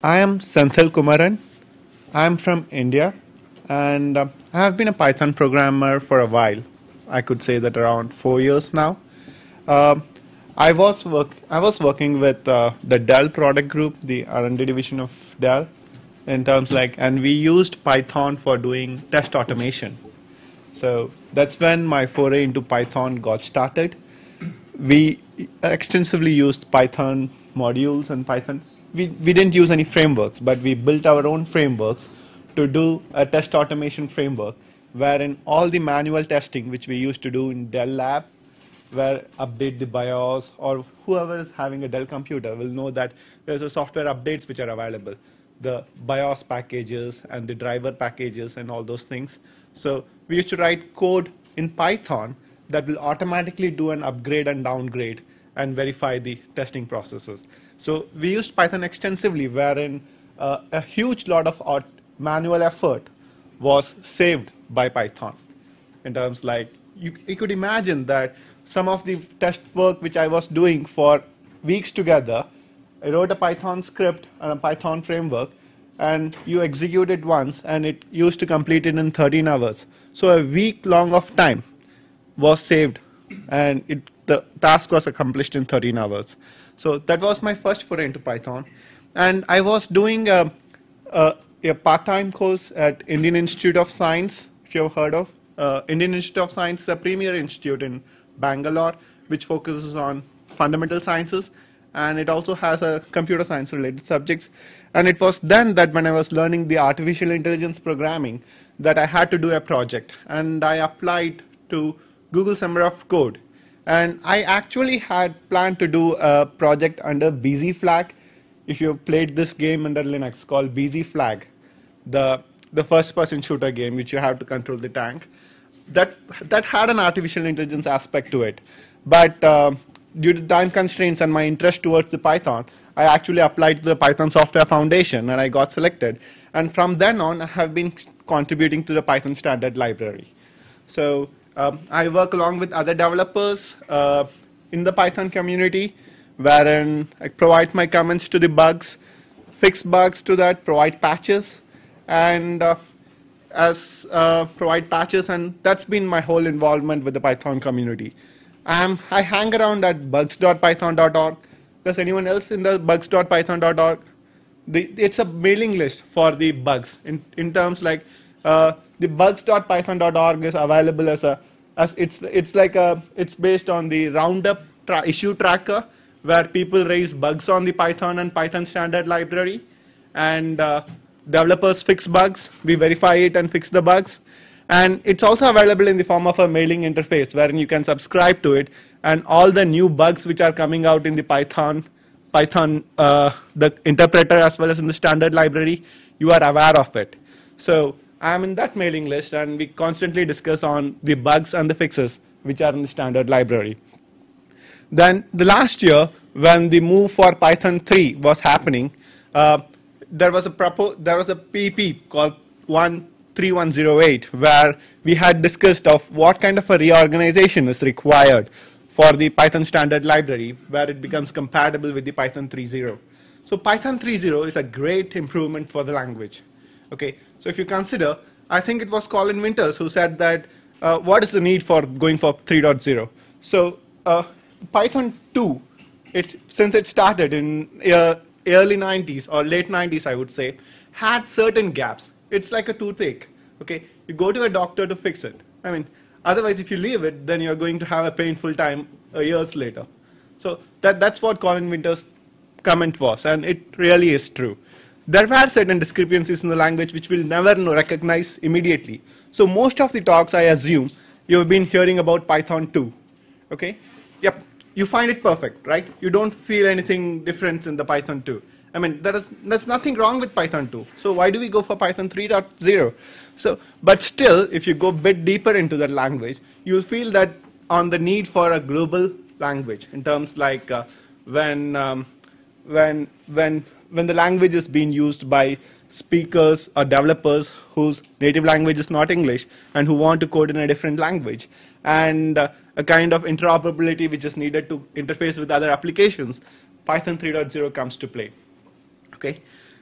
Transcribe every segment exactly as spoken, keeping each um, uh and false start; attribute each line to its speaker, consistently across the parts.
Speaker 1: I am Senthil Kumaran. I am from India, and uh, I have been a Python programmer for a while. I could say that around four years now. Um I was work I was working with uh, the Dell product group, the R and D division of Dell, in terms like, and we used Python for doing test automation. So that's when my foray into Python got started. We extensively used Python modules and Python. We, we didn't use any frameworks, but we built our own frameworks to do a test automation framework wherein all the manual testing, which we used to do in Dell Lab, where update the BIOS, or whoever is having a Dell computer will know that there's a software updates which are available, the BIOS packages and the driver packages and all those things. So we used to write code in Python that will automatically do an upgrade and downgrade and verify the testing processes. So we used Python extensively, wherein uh, a huge lot of manual effort was saved by Python. In terms like, you, you could imagine that some of the test work which I was doing for weeks together, I wrote a Python script and a Python framework, and you execute it once, and it used to complete it in thirteen hours. So a week long of time was saved, and it, the task was accomplished in thirteen hours. So that was my first foray into Python. And I was doing a, a, a part-time course at Indian Institute of Science, if you've heard of. Uh, Indian Institute of Science is a premier institute in Bangalore, which focuses on fundamental sciences, and it also has a computer science related subjects. And it was then that when I was learning the artificial intelligence programming that I had to do a project, and I applied to Google Summer of Code. And I actually had planned to do a project under B Z Flag. If you played this game under Linux called B Z Flag, the, the first person shooter game which you have to control the tank, that, that had an artificial intelligence aspect to it. But uh, due to time constraints and my interest towards the Python, I actually applied to the Python Software Foundation and I got selected. And from then on, I have been contributing to the Python standard library. So um, I work along with other developers uh, in the Python community, wherein I provide my comments to the bugs, fix bugs to that, provide patches, and uh, as uh, provide patches, and that's been my whole involvement with the Python community. Um, I hang around at bugs dot python dot org. Does anyone else in the bugs dot python dot org? The, it's a mailing list for the bugs in, in terms like uh, the bugs dot python dot org is available as a as it's it's like a it's based on the roundup tra issue tracker where people raise bugs on the Python and Python standard library, and uh, developers fix bugs, we verify it and fix the bugs. And it's also available in the form of a mailing interface wherein you can subscribe to it, and all the new bugs which are coming out in the Python, Python, uh, the interpreter as well as in the standard library, you are aware of it. So I'm in that mailing list, and we constantly discuss on the bugs and the fixes which are in the standard library. Then the last year, when the move for Python three was happening, uh, there was a propo there was a P P called one three one zero eight where we had discussed of what kind of a reorganization is required for the Python standard library where it becomes compatible with the Python three point oh. So Python three point oh is a great improvement for the language. Okay, so if you consider, I think it was Colin Winters who said that uh, what is the need for going for three point oh? So uh, Python two, it, since it started in uh, early nineties or late nineties, I would say, had certain gaps. It's like a toothache. Okay, you go to a doctor to fix it. I mean, otherwise, if you leave it, then you're going to have a painful time uh, years later. So that that's what Colin Winters' comment was, and it really is true. There were certain discrepancies in the language which we'll never know, recognize immediately. So most of the talks, I assume, you've been hearing about Python two. Okay? Yep. You find it perfect, right? You don't feel anything different in the Python two. I mean, there is, there's nothing wrong with Python two. So why do we go for Python three point oh? So, but still, if you go a bit deeper into that language, you'll feel that on the need for a global language in terms like uh, when, um, when, when, when the language is being used by speakers or developers whose native language is not English and who want to code in a different language, and uh, a kind of interoperability which is needed to interface with other applications, Python three point oh comes to play. Okay,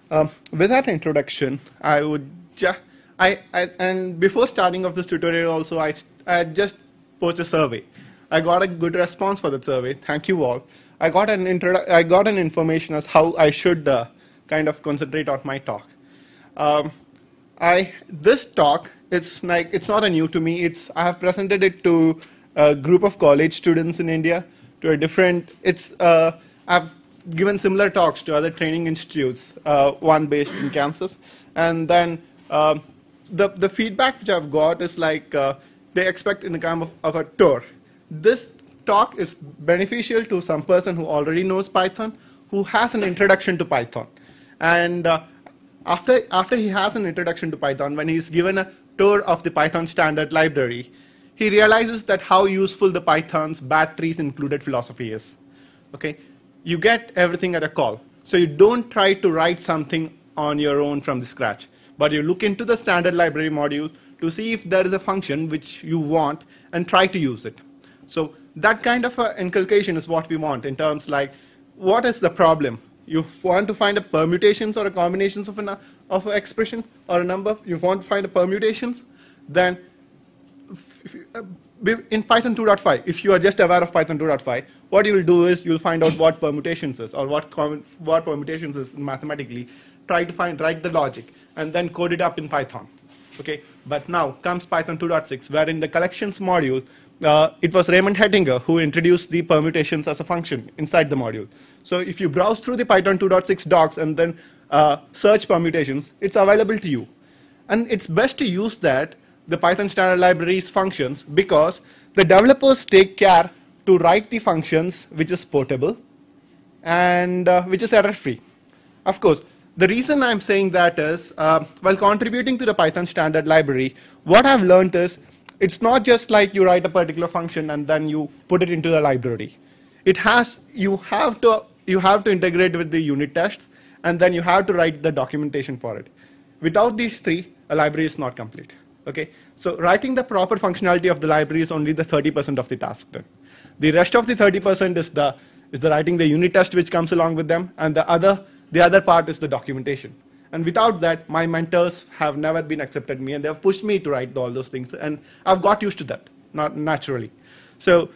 Speaker 1: Um, with that introduction, I would just, I, I, and before starting of this tutorial also, I, I just posted a survey. I got a good response for that survey. Thank you all. I got an introdu- I got an information as how I should uh, kind of concentrate on my talk. Um, I this talk it's like it's not a new to me. It's I have presented it to a group of college students in India, to a different. It's uh, I've given similar talks to other training institutes, uh, one based in Kansas, and then um, the the feedback which I've got is like uh, they expect in the kind of, of a tour. This talk is beneficial to some person who already knows Python, who has an introduction to Python, and uh, after after he has an introduction to Python, when he's given a tour of the Python standard library, he realizes that how useful the Python's batteries included philosophy is. Okay, you get everything at a call, so you don't try to write something on your own from the scratch, but you look into the standard library module to see if there is a function which you want and try to use it. So that kind of uh, inculcation is what we want in terms like, what is the problem? You want to find a permutations or a combinations of an of an expression or a number. You want to find a permutations, then if you, uh, in Python two point five, if you are just aware of Python two point five, what you will do is you'll find out what permutations is or what what permutations is mathematically. Try to find write the logic and then code it up in Python. Okay, but now comes Python two point six, where in the collections module, uh, it was Raymond Hettinger who introduced the permutations as a function inside the module. So if you browse through the Python two point six docs and then uh, search permutations, it's available to you. And it's best to use that, the Python standard libraries functions, because the developers take care to write the functions which is portable and uh, which is error-free. Of course, the reason I'm saying that is, uh, while contributing to the Python standard library, what I've learned is, it's not just like you write a particular function and then you put it into the library. It has, you have to, you have to integrate with the unit tests, and then you have to write the documentation for it. Without these three, a library is not complete. Okay, so writing the proper functionality of the library is only the thirty percent of the task done. The rest of the thirty percent is the is the writing the unit test which comes along with them, and the other the other part is the documentation. And without that, my mentors have never been accepted me, and they have pushed me to write all those things, and I've got used to that, not naturally. So,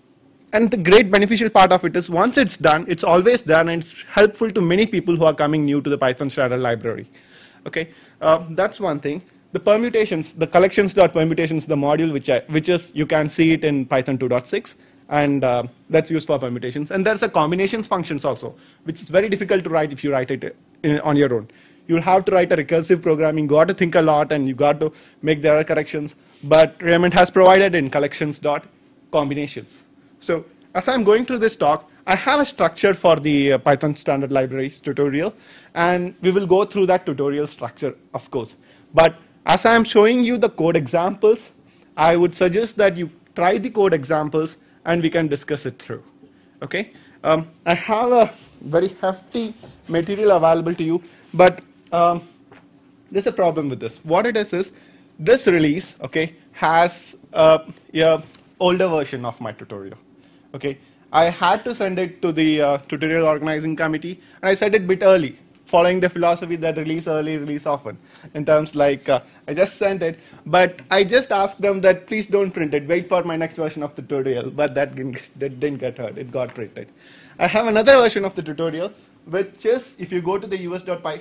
Speaker 1: and the great beneficial part of it is once it's done, it's always done, and it's helpful to many people who are coming new to the Python standard library. Okay, uh, that's one thing. The permutations, the collections.permutations, the module which I, which is, you can see it in Python two point six, and uh, that's used for permutations. And there's a combinations functions also, which is very difficult to write if you write it in, on your own. You'll have to write a recursive programming, you got to think a lot, and you got to make the error corrections. But Raymond has provided in collections.combinations. So as I'm going through this talk, I have a structure for the uh, Python standard libraries tutorial, and we will go through that tutorial structure, of course. But as I'm showing you the code examples, I would suggest that you try the code examples and we can discuss it through. Okay? Um, I have a very hefty material available to you, but um, there's a problem with this. What it is is, this release, okay, has a, a older version of my tutorial. Okay, I had to send it to the uh, tutorial organizing committee, and I sent it a bit early, following the philosophy that release early, release often. In terms like, uh, I just sent it, but I just asked them that please don't print it, wait for my next version of the tutorial, but that didn't, that didn't get heard, it got printed. I have another version of the tutorial, which is, if you go to the us.py,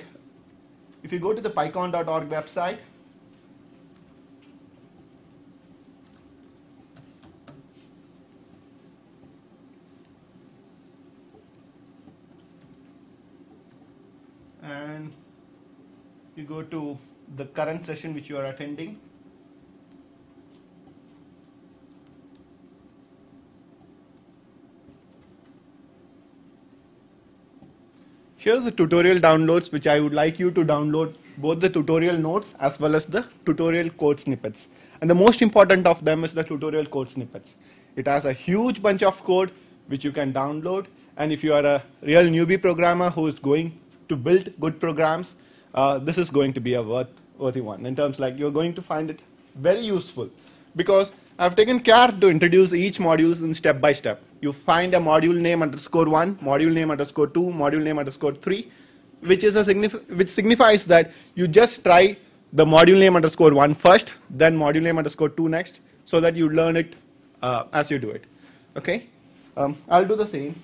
Speaker 1: if you go to the pycon dot org website, and you go to the current session which you are attending, here's the tutorial downloads, which I would like you to download both the tutorial notes as well as the tutorial code snippets. And the most important of them is the tutorial code snippets. It has a huge bunch of code which you can download, and if you are a real newbie programmer who is going to build good programs, uh, this is going to be a worth, worthy one. In terms like, you're going to find it very useful, because I've taken care to introduce each module in step by step. You find a module name underscore one, module name underscore two, module name underscore three. which is a signif which signifies that you just try the module name underscore one first, then module name underscore two next, so that you learn it uh, as you do it. Okay, um, I'll do the same.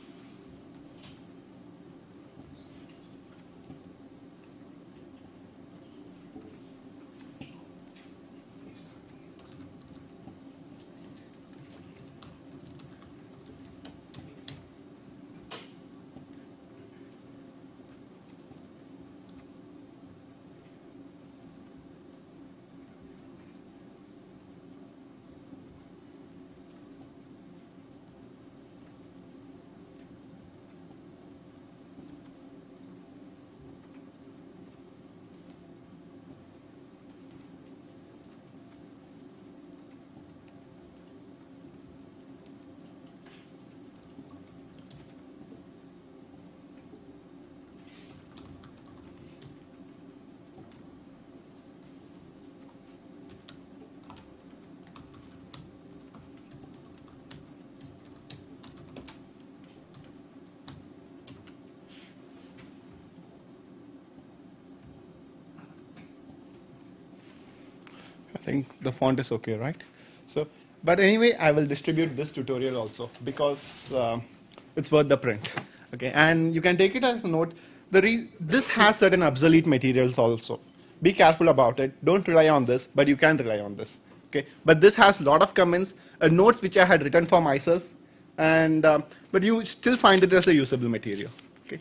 Speaker 1: I think the font is okay, right? So, but anyway, I will distribute this tutorial also because uh, it's worth the print. Okay, and you can take it as a note. The re this has certain obsolete materials also. Be careful about it. Don't rely on this, but you can rely on this. Okay, but this has a lot of comments, uh, notes which I had written for myself, and uh, but you still find it as a usable material. Okay.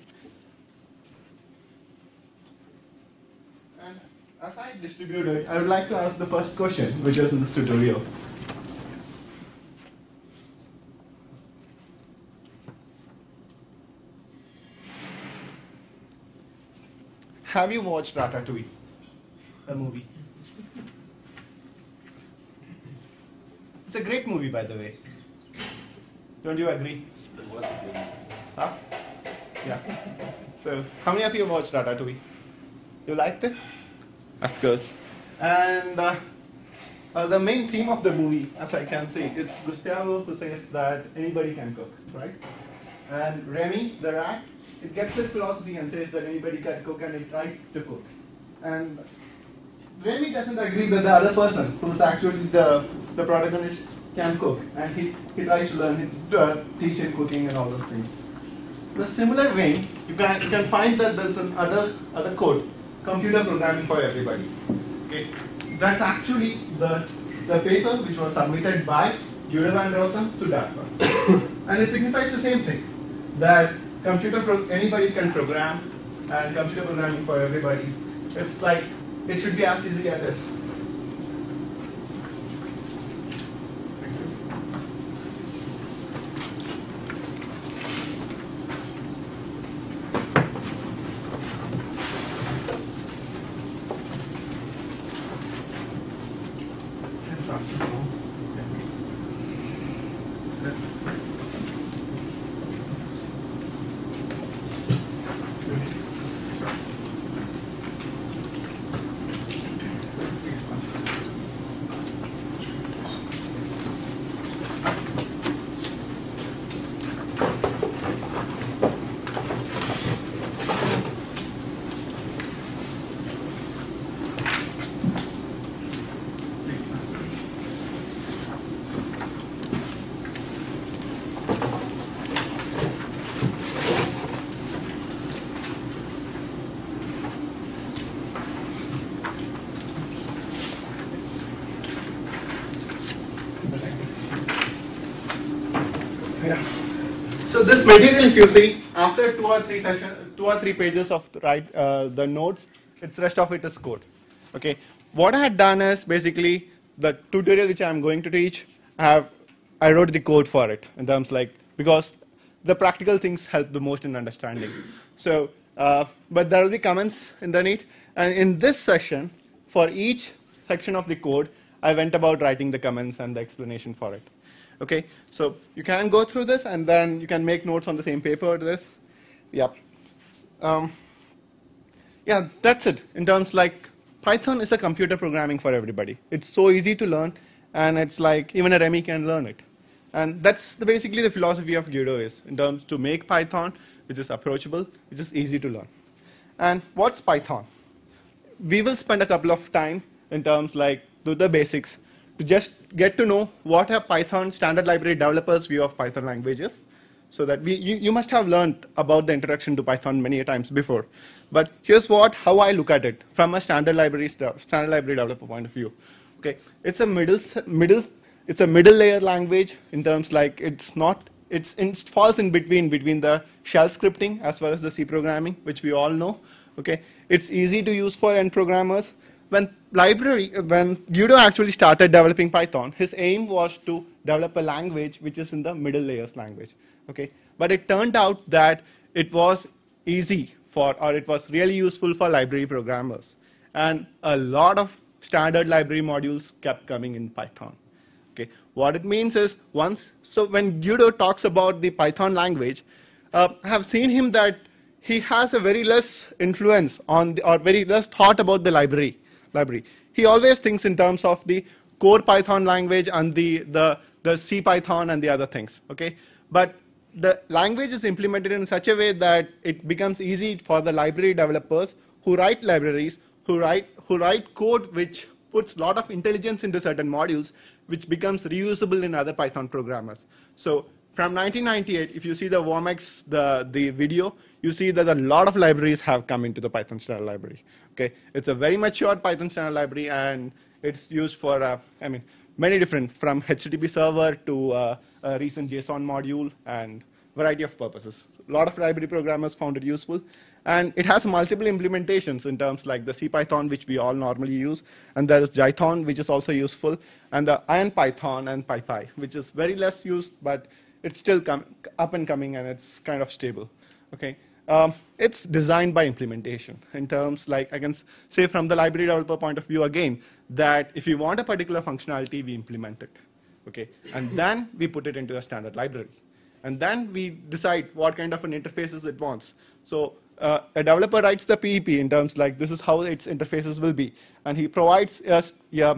Speaker 1: As I distribute it, I would like to ask the first question, which is in this tutorial. Have you watched Ratatouille, a movie? It's a great movie, by the way. Don't you agree?
Speaker 2: It was a good movie.
Speaker 1: Huh? Yeah. So, how many of you have watched Ratatouille? You liked it? Of course. And uh, uh, the main theme of the movie, as I can see, it's Gustavo who says that anybody can cook, right? And Remy, the rat, it gets its philosophy and says that anybody can cook and it tries to cook. And Remy doesn't agree that the other person, who's actually the, the protagonist, can cook. And he, he tries to learn, he, uh, teach him cooking and all those things. The similar vein, you can, you can find that there's another other code. Computer programming for everybody. Okay, that's actually the the paper which was submitted by Guido van Rossum to DARPA, and it signifies the same thing, that computer pro anybody can program, and computer programming for everybody. It's like it should be as easy as this. So this material, if you see, after two or three session, two or three pages of the, right, uh, the notes, it's rest of it is code. Okay. What I had done is basically the tutorial which I'm going to teach, I have I wrote the code for it in terms like because the practical things help the most in understanding. So, uh, but there will be comments underneath, and in this session, for each section of the code, I went about writing the comments and the explanation for it. Okay, so you can go through this and then you can make notes on the same paper. This, yep. Um, yeah, that's it. In terms like Python is a computer programming for everybody. It's so easy to learn, and it's like even a Remy can learn it. And that's the, basically the philosophy of Guido is in terms to make Python, which is approachable, which is easy to learn. And what's Python? We will spend a couple of time in terms like to the basics to just get to know what a Python standard library developer's view of Python languages, so that we, you, you must have learned about the introduction to Python many times before. But here's what, how I look at it from a standard library, standard library developer point of view. Okay, it's a middle, middle, it's a middle layer language in terms like it's not, it's in, it falls in between, between the shell scripting as well as the C programming, which we all know. Okay, it's easy to use for end programmers. When library, when Guido actually started developing Python, his aim was to develop a language which is in the middle layers language. Okay, but it turned out that it was easy for, or it was really useful for library programmers, and a lot of standard library modules kept coming in Python. Okay, what it means is once, so when Guido talks about the Python language, uh, I have seen him that he has a very less influence on the, or very less thought about the library. Library. He always thinks in terms of the core Python language and the, the, the C Python and the other things. Okay, but the language is implemented in such a way that it becomes easy for the library developers who write libraries, who write, who write code which puts a lot of intelligence into certain modules, which becomes reusable in other Python programmers. So from nineteen ninety-eight, if you see the Wormex, the, the video, you see that a lot of libraries have come into the Python standard library. Okay, it's a very mature Python standard library, and it's used for, uh, I mean, many different, from H T T P server to uh, a recent JSON module and variety of purposes. A lot of library programmers found it useful, and it has multiple implementations in terms like the C Python, which we all normally use, and there is Jython, which is also useful, and the IronPython and PyPy, which is very less used, but it's still come, up and coming, and it's kind of stable. Okay. Um, it's designed by implementation in terms like I can say from the library developer point of view again that if you want a particular functionality, we implement it. Okay, and then we put it into a standard library, and then we decide what kind of an interfaces it wants. So uh, a developer writes the P E P in terms like this is how its interfaces will be, and he provides us yeah,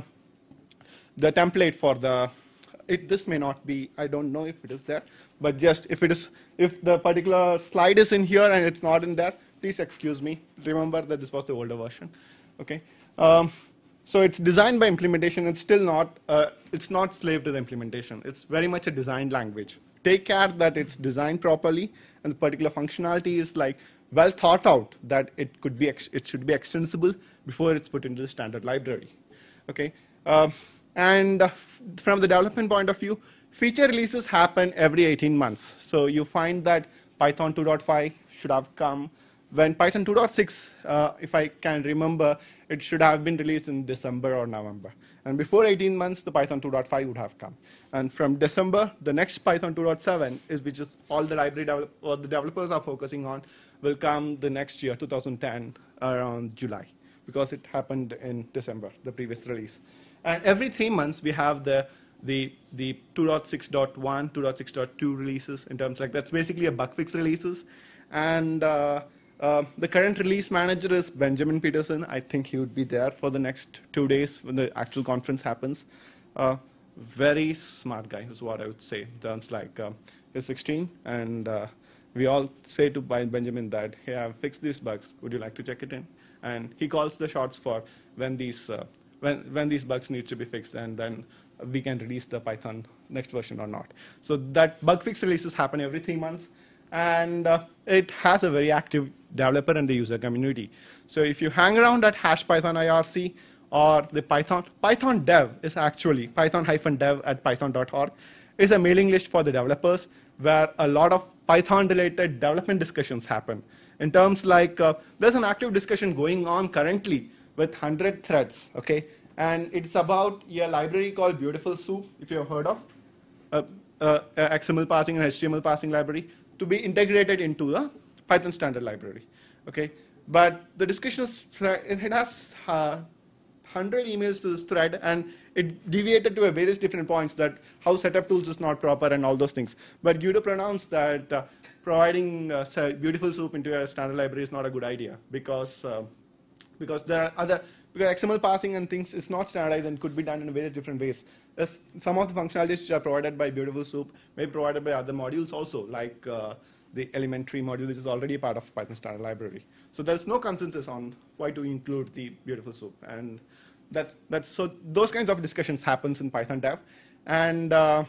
Speaker 1: the template for the. It, this may not be, I don't know if it is there, but just if it is, if the particular slide is in here and it's not in there, please excuse me. Remember that this was the older version. Okay, um, so it's designed by implementation. It's still not, uh, it's not slave to the implementation. It's very much a designed language. Take care that it's designed properly, and the particular functionality is like well thought out that it could be, ex it should be extensible before it's put into the standard library. Okay. Uh, And uh, from the development point of view, feature releases happen every eighteen months. So you find that Python two point five should have come when Python two point six, uh, if I can remember, it should have been released in December or November. And before eighteen months, the Python two point five would have come. And from December, the next Python two point seven, is which is all the library develop or the developers are focusing on, will come the next year, two thousand ten, around July, because it happened in December, the previous release. And every three months, we have the, the, the two point six point one, two point six point two releases in terms like that's basically a bug fix releases. And uh, uh, the current release manager is Benjamin Peterson. I think he would be there for the next two days when the actual conference happens. Uh, very smart guy is what I would say in terms like um, he's sixteen, and uh, we all say to Benjamin that, hey, I've fixed these bugs. Would you like to check it in? And he calls the shots for when these uh, When, when these bugs need to be fixed, and then we can release the Python next version or not. So that bug fix releases happen every three months, and uh, it has a very active developer and the user community. So if you hang around at hash Python I R C or the Python, Python dev is actually python-dev at python dot org is a mailing list for the developers where a lot of Python-related development discussions happen. In terms like, uh, there's an active discussion going on currently with one hundred threads, okay? And it's about a library called Beautiful Soup, if you've heard of, uh, uh, X M L parsing and H T M L parsing library, to be integrated into the Python standard library, okay? But the discussion is, it has uh, one hundred emails to this thread, and it deviated to a various different points that how setup tools is not proper and all those things. But Guido pronounced that uh, providing uh, Beautiful Soup into a standard library is not a good idea, because uh, because there are other, because X M L parsing and things is not standardized and could be done in various different ways. There's some of the functionalities which are provided by Beautiful Soup may be provided by other modules also, like uh, the elementary module, which is already a part of Python standard library. So there's no consensus on why to include the beautiful soup. And that, that's, so those kinds of discussions happens in Python dev. And, uh,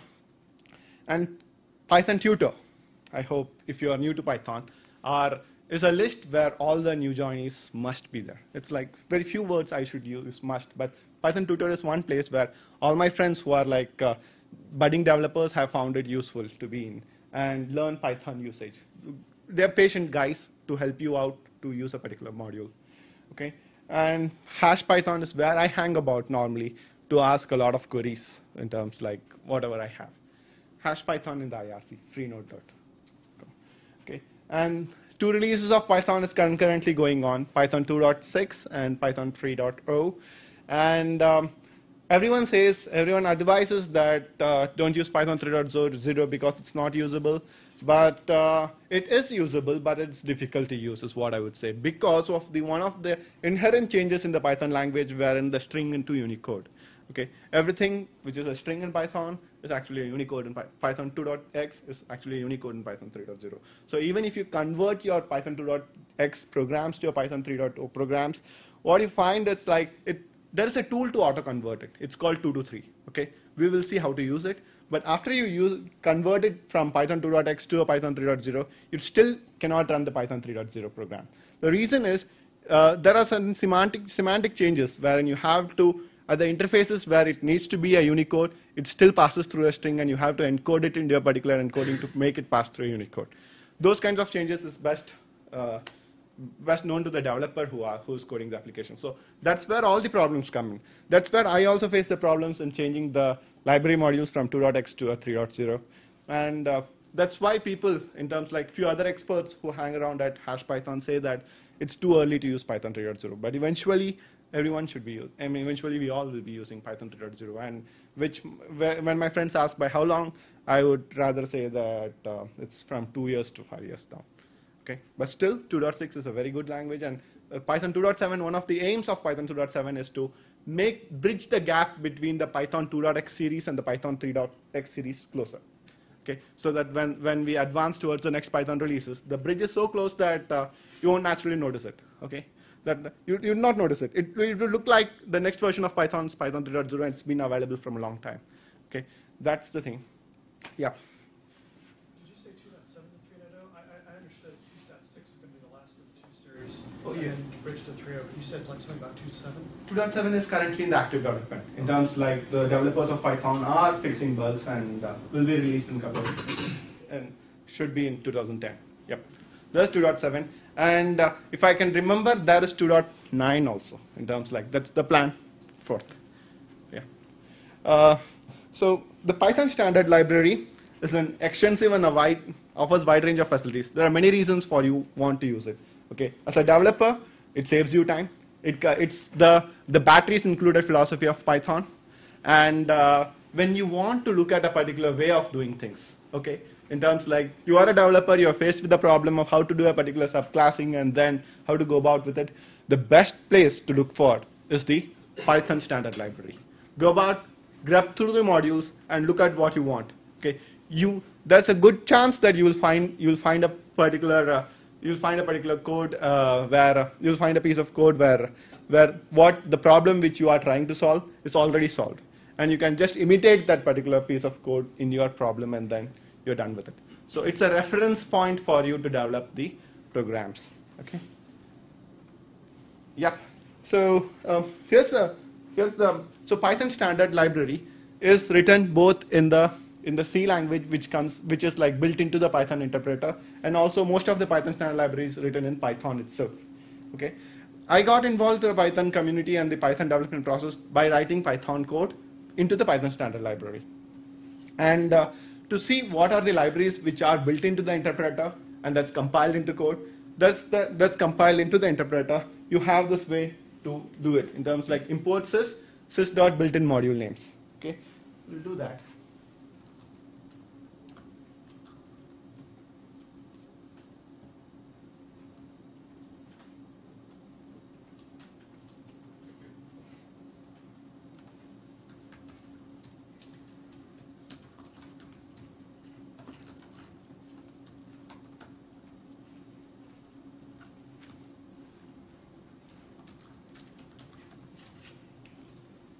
Speaker 1: and Python tutor, I hope if you are new to Python, are, is a list where all the new joinees must be there. It's like very few words I should use must, but Python tutor is one place where all my friends who are like uh, budding developers have found it useful to be in and learn Python usage. They're patient guys to help you out to use a particular module. Okay, and Hash Python is where I hang about normally to ask a lot of queries in terms like whatever I have. Hash Python in the I R C, freenode dot com. Okay, and two releases of Python is currently going on, Python two point six and Python three point oh. And um, everyone says, everyone advises that uh, don't use Python three point oh because it's not usable. But uh, it is usable, but it's difficult to use is what I would say, because of the one of the inherent changes in the Python language wherein the string into Unicode. Okay, everything which is a string in Python is actually a Unicode in Py Python two point x is actually a Unicode in Python three point oh. So even if you convert your Python two point x programs to your Python three point oh programs, what you find is like it, there is a tool to auto-convert it. It's called two to three. Okay, we will see how to use it. But after you use, convert it from Python two point x to a Python three point oh, you still cannot run the Python three point oh program. The reason is uh, there are some semantic, semantic changes wherein you have to, at the interfaces where it needs to be a Unicode, it still passes through a string and you have to encode it into a particular encoding to make it pass through Unicode. Those kinds of changes is best uh, best known to the developer who are who's coding the application. So that's where all the problems come in. That's where I also face the problems in changing the library modules from two point x to a three point oh. And uh, that's why people, in terms like few other experts who hang around at Hash Python say that it's too early to use Python three point oh. But eventually, everyone should be, I mean, eventually we all will be using Python three point oh. And which, when my friends ask by how long, I would rather say that uh, it's from two years to five years now. Okay, but still, two point six is a very good language, and uh, Python two point seven, one of the aims of Python two point seven is to make bridge the gap between the Python two point x series and the Python three point x series closer. Okay, so that when, when we advance towards the next Python releases, the bridge is so close that uh, you won't naturally notice it. Okay, that you you not notice it. It it will look like the next version of Python is Python three point oh, and it's been available from a long time. Okay, that's the thing. Yeah.
Speaker 2: Oh, yeah. And bridge to three point oh. You said like something about two point seven?
Speaker 1: two point seven is currently in the active development. In terms like the developers of Python are fixing bugs and uh, will be released in a couple of weeks. And should be in two thousand ten. Yep. There's two point seven. And uh, if I can remember, there is two point nine also. In terms like that's the plan forth. Yeah. Uh, so the Python standard library is an extensive and a wide, offers wide range of facilities. There are many reasons for you want to use it. Okay, as a developer, it saves you time. It, it's the, the batteries included philosophy of Python. And uh, when you want to look at a particular way of doing things, okay, in terms like you are a developer, you're faced with the problem of how to do a particular subclassing and then how to go about with it, the best place to look for is the Python standard library. Go about, grab through the modules, and look at what you want. Okay, you, there's a good chance that you will find, you will find a particular uh, you'll find a particular code uh, where uh, you'll find a piece of code where, where what the problem which you are trying to solve is already solved. And you can just imitate that particular piece of code in your problem and then you're done with it. So it's a reference point for you to develop the programs. Okay. Yeah. So um, here's the, here's the, so Python standard library is written both in the in the C language, which comes, which is like built into the Python interpreter, and also most of the Python standard library is written in Python itself. Okay, I got involved in the Python community and the Python development process by writing Python code into the Python standard library. And uh, to see what are the libraries which are built into the interpreter and that's compiled into code, that's the, that's compiled into the interpreter. You have this way to do it in terms like import sys sys.built-in module names. Okay, we'll do that.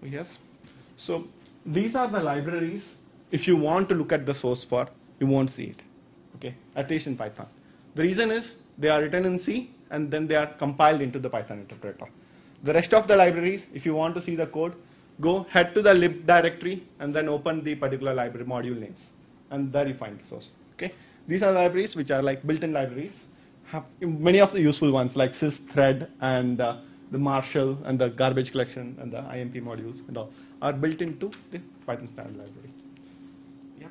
Speaker 1: Yes. So these are the libraries. If you want to look at the source for, you won't see it. Okay, at least in Python. The reason is they are written in C and then they are compiled into the Python interpreter. The rest of the libraries, if you want to see the code, go head to the lib directory and then open the particular library module names, and there you find the source. Okay, these are libraries which are like built-in libraries. Have many of the useful ones like sys thread and uh, the Marshall and the garbage collection and the I M P modules and all are built into the Python standard library. Yeah.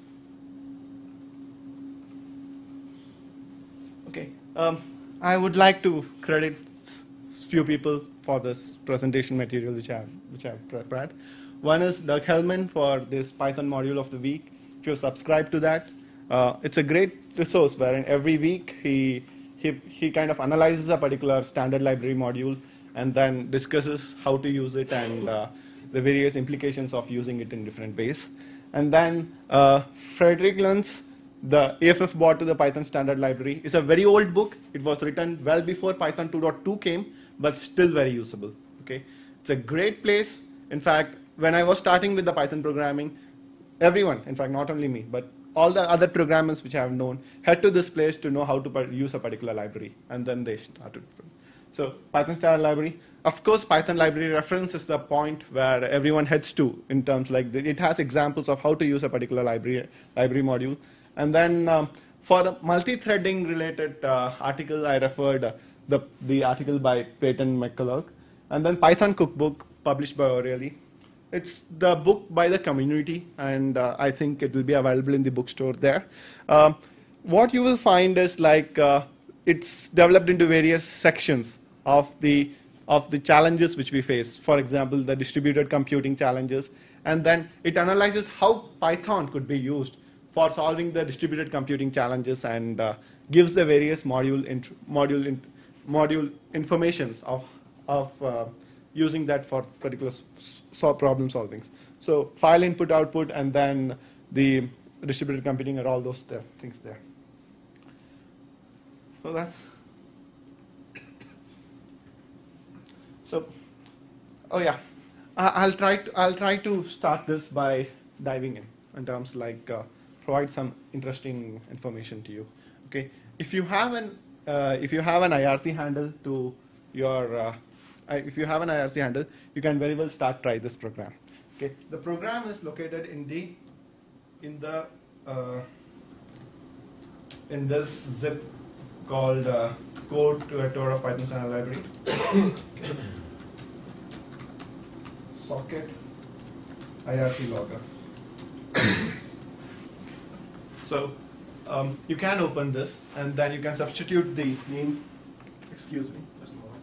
Speaker 1: Okay. Um, I would like to credit few people for this presentation material which I have, which I have prepared. One is Doug Hellman for this Python module of the week. If you subscribe to that, uh, it's a great resource wherein every week he, he, he kind of analyzes a particular standard library module and then discusses how to use it and uh, the various implications of using it in different ways. And then uh, Frederick Luntz, the A F F bot to the Python standard library, is a very old book. It was written well before Python two point two came, but still very usable. Okay, it's a great place. In fact, when I was starting with the Python programming, everyone, in fact, not only me, but all the other programmers which I have known, head to this place to know how to use a particular library, and then they started. So Python standard library. Of course, Python library reference is the point where everyone heads to in terms like the, it has examples of how to use a particular library library module. And then um, for the multi-threading related uh, article, I referred uh, the the article by Peyton McCulloch, and then Python Cookbook published by O'Reilly. It's the book by the community, and uh, I think it will be available in the bookstore there. Um, what you will find is like uh, it's developed into various sections of the of the challenges which we face. For example, the distributed computing challenges, and then it analyzes how Python could be used for solving the distributed computing challenges, and uh, gives the various module int module int module informations of of uh, using that for particular so problem solvings. So file input output and then the distributed computing are all those there, things there. So that's so. Oh yeah, I'll try to I'll try to start this by diving in in terms like uh, provide some interesting information to you. Okay, if you have an uh, if you have an I R C handle to your uh, if you have an I R C handle, you can very well start try this program. Okay, the program is located in the in the uh, in this zip called uh, code to a tour of Python standard library. Okay. Socket I R C logger. So um, you can open this and then you can substitute the name. Excuse me, just a moment.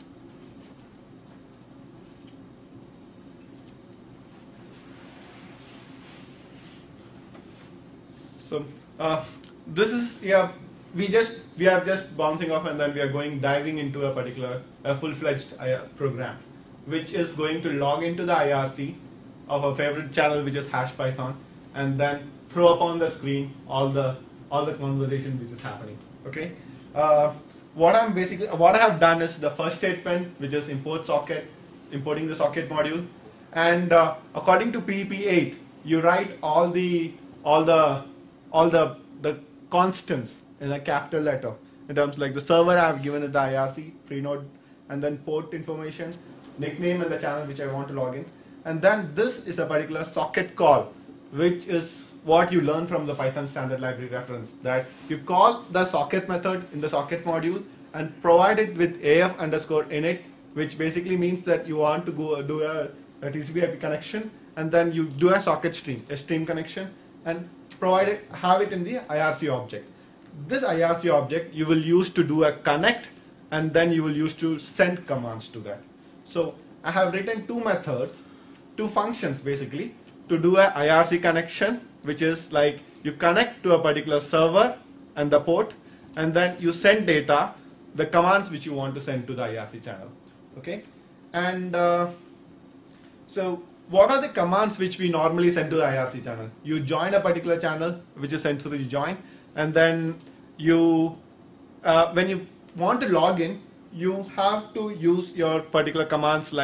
Speaker 1: So uh, this is yeah. We just we are just bouncing off and then we are going diving into a particular a full-fledged program, which is going to log into the I R C of a favorite channel, which is hash Python, and then throw up on the screen all the all the conversation which is happening. Okay. Uh, what I'm basically what I have done is the first statement, which is import socket, importing the socket module, and uh, according to P E P eight, you write all the all the all the the constants in a capital letter in terms like the server I have given it the I R C prenode, and then port information, nickname, and the channel which I want to log in, and then this is a particular socket call, which is what you learn from the Python standard library reference, that you call the socket method in the socket module and provide it with af underscore init, which basically means that you want to go do a, a T C P I P connection, and then you do a socket stream, a stream connection, and provide it, have it in the I R C object. This I R C object you will use to do a connect, and then you will use to send commands to that. So I have written two methods, two functions basically, to do a I R C connection, which is like you connect to a particular server and the port, and then you send data, the commands which you want to send to the I R C channel. Okay, and uh, so what are the commands which we normally send to the I R C channel? You join a particular channel, which is sent through the join, and then you, uh, when you want to log in, you have to use your particular commands like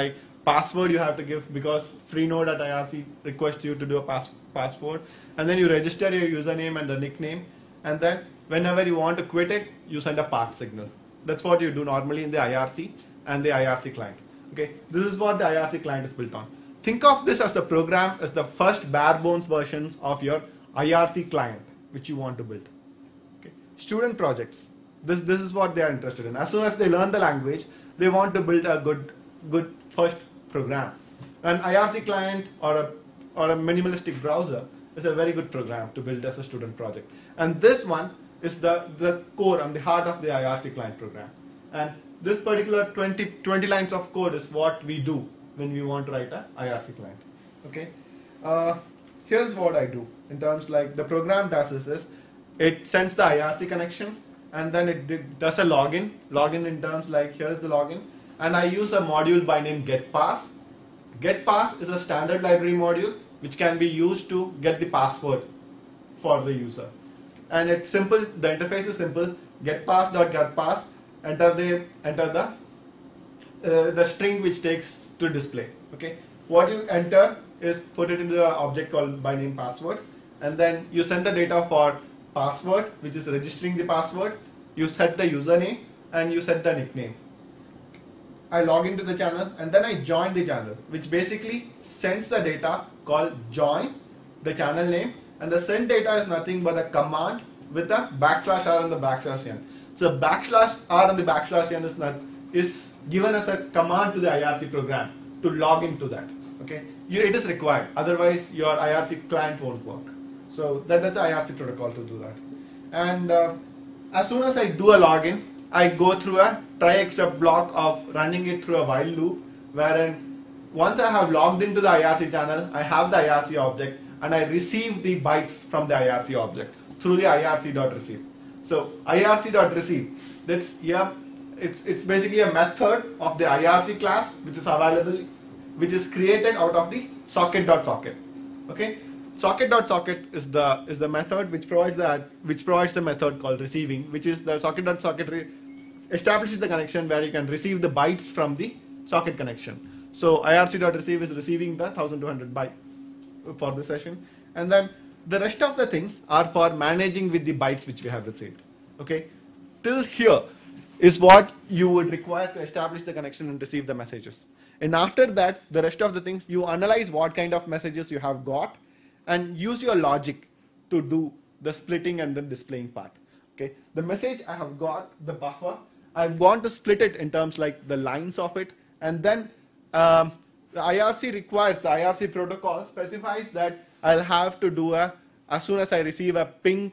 Speaker 1: password you have to give because Freenode at I R C requests you to do a pass password, and then you register your username and the nickname, and then whenever you want to quit it, you send a path signal. That's what you do normally in the I R C and the I R C client. Okay, this is what the I R C client is built on. Think of this as the program as the first bare bones versions of your I R C client which you want to build. Okay, student projects. This this is what they are interested in. As soon as they learn the language, they want to build a good good first program. An I R C client or a or a minimalistic browser is a very good program to build as a student project. And this one is the, the core and the heart of the I R C client program. And this particular twenty, twenty lines of code is what we do when we want to write a I R C client. Okay. Uh, here's what I do in terms like the program does is this. It sends the I R C connection and then it, it does a login. Login in terms like here's the login. And I use a module by name getPass. GetPass is a standard library module which can be used to get the password for the user. And it's simple, the interface is simple. GetPass.getPass, enter the enter the uh, the string which takes to display. Okay, what you enter is put it into the object called by name password, and then you send the data for password, which is registering the password. You set the username and you set the nickname. I log into the channel and then I join the channel, which basically sends the data called join, the channel name, and the send data is nothing but a command with a backslash r and the backslash n. So backslash r and the backslash n is not is given as a command to the I R C program to log into that. Okay, you, it is required. Otherwise, your I R C client won't work. So that, that's the I R C protocol to do that. And uh, as soon as I do a login, I go through a try except block of running it through a while loop, wherein once I have logged into the I R C channel, I have the I R C object and I receive the bytes from the I R C object through the I R C.receive. So I R C.receive, that's yeah, it's it's basically a method of the I R C class which is available, which is created out of the socket.socket. Okay, socket.socket is the is the method which provides that which provides the method called receiving, which is the socket.socket establishes the connection where you can receive the bytes from the socket connection. So I R C.receive is receiving the one thousand two hundred byte for the session, and then the rest of the things are for managing with the bytes which we have received. Okay, till here is what you would require to establish the connection and receive the messages. And after that, the rest of the things, you analyze what kind of messages you have got and use your logic to do the splitting and then displaying part. Okay, the message I have got, the buffer, I've gone to split it in terms like the lines of it, and then um, the I R C requires, the I R C protocol specifies that I'll have to do a, as soon as I receive a ping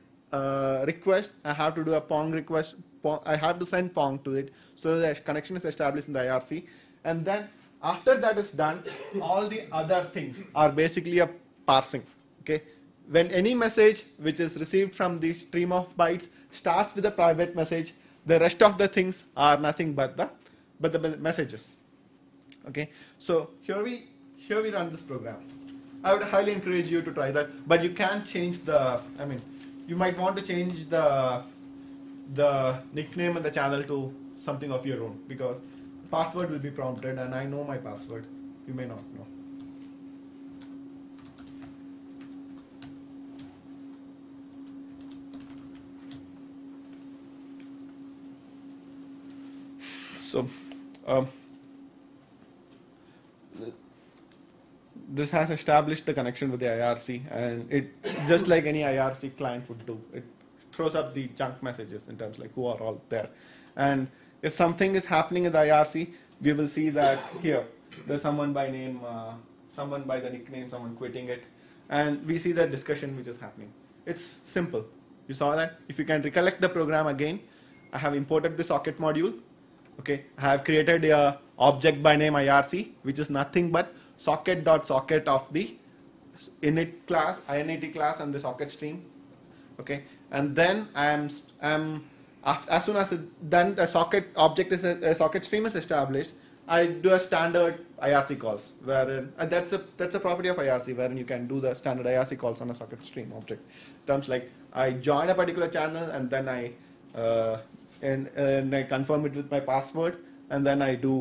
Speaker 1: uh, request, I have to do a pong request, pong, I have to send pong to it, so the connection is established in the I R C, and then after that is done, all the other things are basically a parsing. Okay, when any message which is received from the stream of bytes starts with a private message, the rest of the things are nothing but the but the messages. Okay, so here we here we run this program. I would highly encourage you to try that, but you can change the, I mean, you might want to change the the nickname and the channel to something of your own, because password will be prompted and I know my password, you may not know. So um, this has established the connection with the I R C, and it just like any I R C client would do, it throws up the junk messages in terms like who are all there. And if something is happening in the I R C, we will see that here there's someone by name, uh, someone by the nickname, someone quitting it, and we see the discussion which is happening. It's simple. You saw that? If you can recollect the program again, I have imported the socket module. Okay, I have created a object by name I R C, which is nothing but socket.socket of the init class, init class, and the socket stream. Okay, and then I am am after, as soon as it, then the socket object is a, a socket stream is established, I do a standard I R C calls, wherein uh, that's a that's a property of I R C, wherein you can do the standard I R C calls on a socket stream object. Terms like I join a particular channel and then I uh, and, and I confirm it with my password, and then I do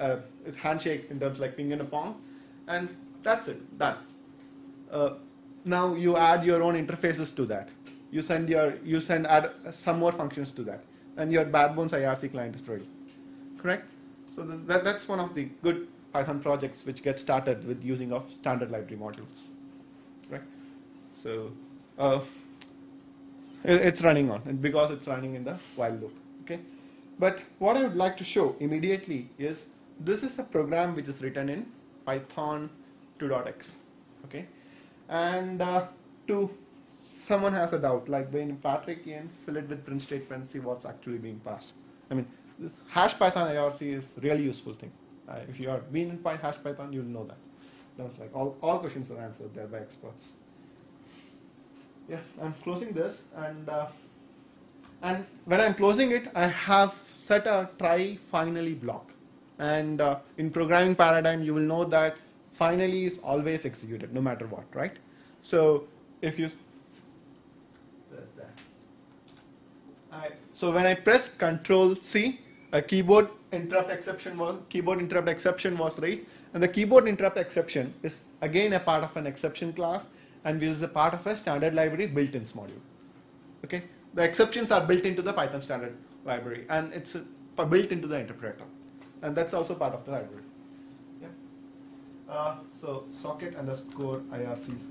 Speaker 1: uh, handshake in terms like ping and a pong, and that's it, done. Uh, now you add your own interfaces to that. You send your you send add some more functions to that, and your bare bones I R C client is ready. Correct? So th that, that's one of the good Python projects which gets started with using of standard library modules. Right? So uh, it, it's running on, and because it's running in the while loop. Okay. But what I would like to show immediately is this is a program which is written in Python two dot x. Okay. And uh, to someone has a doubt, like when Patrick can fill it with print statements, see what's actually being passed. I mean, hash Python I R C is really useful thing. Uh, if you are been in Py hash Python, you'll know that. That's like all, all questions are answered there by experts. Yeah, I'm closing this, and uh, and when I'm closing it, I have set a try finally block. And uh, in programming paradigm, you will know that finally is always executed, no matter what, right? So if you press that, I, so when I press Control C, a keyboard interrupt exception was keyboard interrupt exception was raised, and the keyboard interrupt exception is again a part of an exception class, and this is a part of a standard library built-ins module. Okay, the exceptions are built into the Python standard library, and it's uh, built into the interpreter, and that's also part of the library. Yeah. Uh, so socket underscore I R C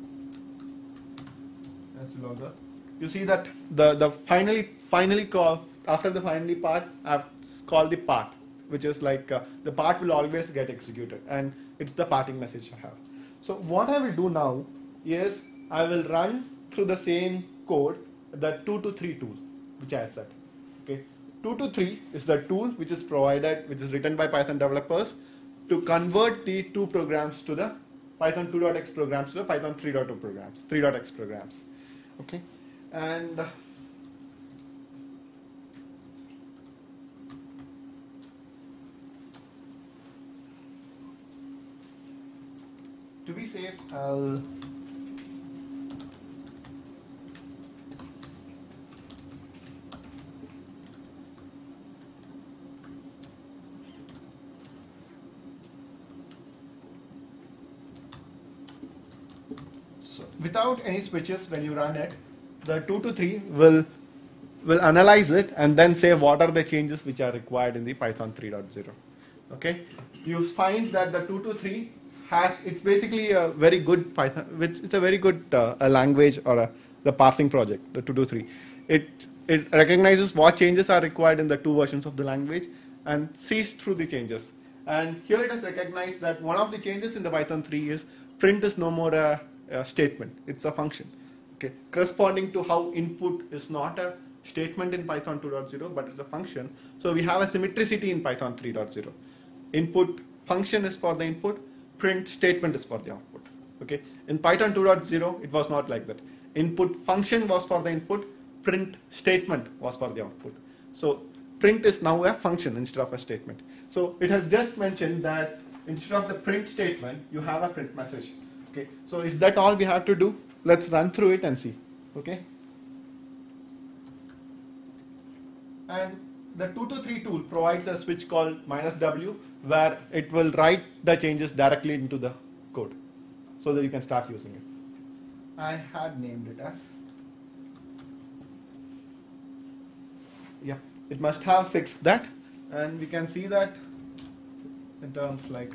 Speaker 1: as to logger. You see that the the finally finally call after the finally part I've called the part, which is like uh, the part will always get executed, and it's the parting message I have. So what I will do now is I will run through the same code, the two to three tool, which I set. Okay, two to three is the tool which is provided, which is written by Python developers to convert the two programs to the Python two dot x programs to the Python three dot two programs, three dot x programs. Okay, and uh, to be safe, I'll so without any switches when you run it, the two to three will will analyze it and then say what are the changes which are required in the Python three point zero. Okay, you find that the two to three has, it's basically a very good Python, which it's a very good uh, a language or a, the parsing project, the two to three. It it recognizes what changes are required in the two versions of the language and sees through the changes. And here it has recognized that one of the changes in the Python three is print is no more a, a statement, it's a function. Okay, corresponding to how input is not a statement in Python two point zero, but it's a function. So we have a symmetricity in Python three point zero. Input function is for the input, print statement is for the output. Okay, in Python two point zero it was not like that. Input function was for the input, print statement was for the output. So print is now a function instead of a statement. So it has just mentioned that instead of the print statement you have a print message. Okay, so is that all we have to do? Let's run through it and see. Okay, and the two to three tool provides a switch called minus W, where it will write the changes directly into the code so that you can start using it. I had named it as, yeah, it must have fixed that, and we can see that in terms like,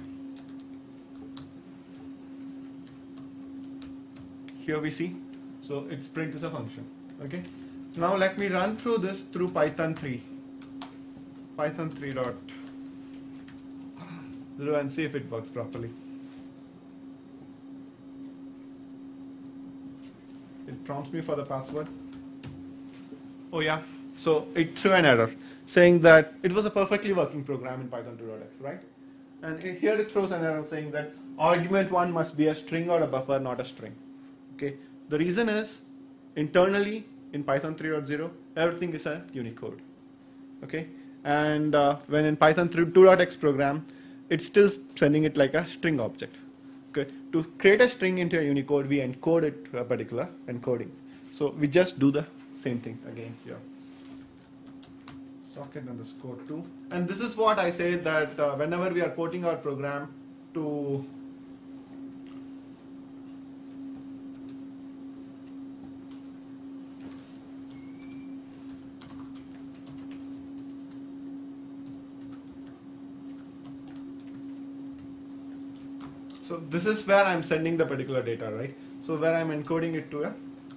Speaker 1: here we see, so its print is a function. Okay, now let me run through this through Python three. Python three point zero and see if it works properly. It prompts me for the password. Oh yeah, so it threw an error saying that it was a perfectly working program in Python two point x, right? And here it throws an error saying that argument one must be a string or a buffer, not a string. Okay, the reason is internally in Python three point zero everything is a Unicode. Okay, and uh, when in Python two point x program, it's still sending it like a string object. Okay, to create a string into a Unicode, we encode it to a particular encoding. So we just do the same thing again here. socket underscore two. And this is what I say that uh, whenever we are porting our program to so this is where I'm sending the particular data, right? So where I'm encoding it to a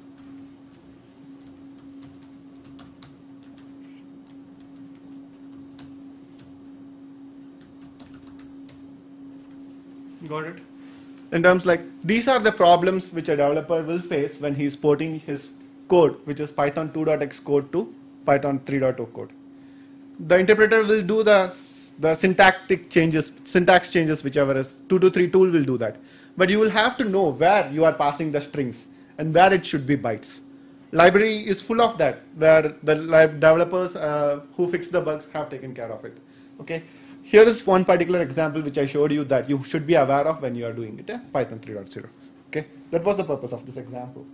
Speaker 1: got it? In terms like, these are the problems which a developer will face when he's porting his code, which is Python two dot x code to Python three point oh code. The interpreter will do the, the syntactic changes, syntax changes, whichever is two to three tool will do that. But you will have to know where you are passing the strings and where it should be bytes. Library is full of that, where the developers uh, who fix the bugs have taken care of it. Okay. Here is one particular example which I showed you that you should be aware of when you are doing it in Python three point oh. Okay, that was the purpose of this example.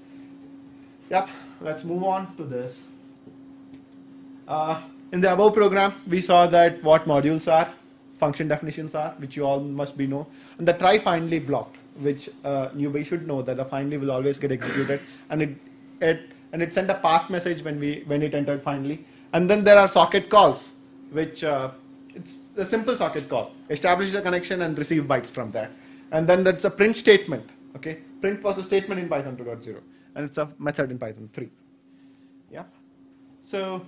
Speaker 1: Yep, let's move on to this. Uh, in the above program, we saw that what modules are, function definitions are, which you all must be know, and the try finally block, which uh, newbie should know that the finally will always get executed, and it it and it sent a path message when we when it entered finally, and then there are socket calls, which uh, it's a simple socket call. Establish a connection and receive bytes from that. And then that's a print statement. Okay, print was a statement in Python two point oh, and it's a method in Python three. Yeah. So,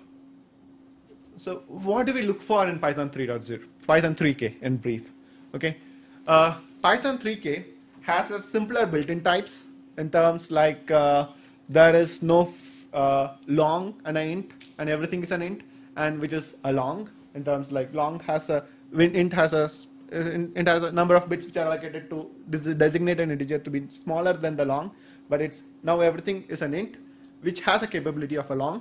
Speaker 1: so what do we look for in Python three point oh? Python three K in brief. Okay, uh, Python three K has a simpler built-in types in terms like uh, there is no uh, long and an int, and everything is an int, and which is a long. In terms like long has a int has a int has a number of bits which are allocated to designate an integer to be smaller than the long, but it's now everything is an int which has a capability of a long,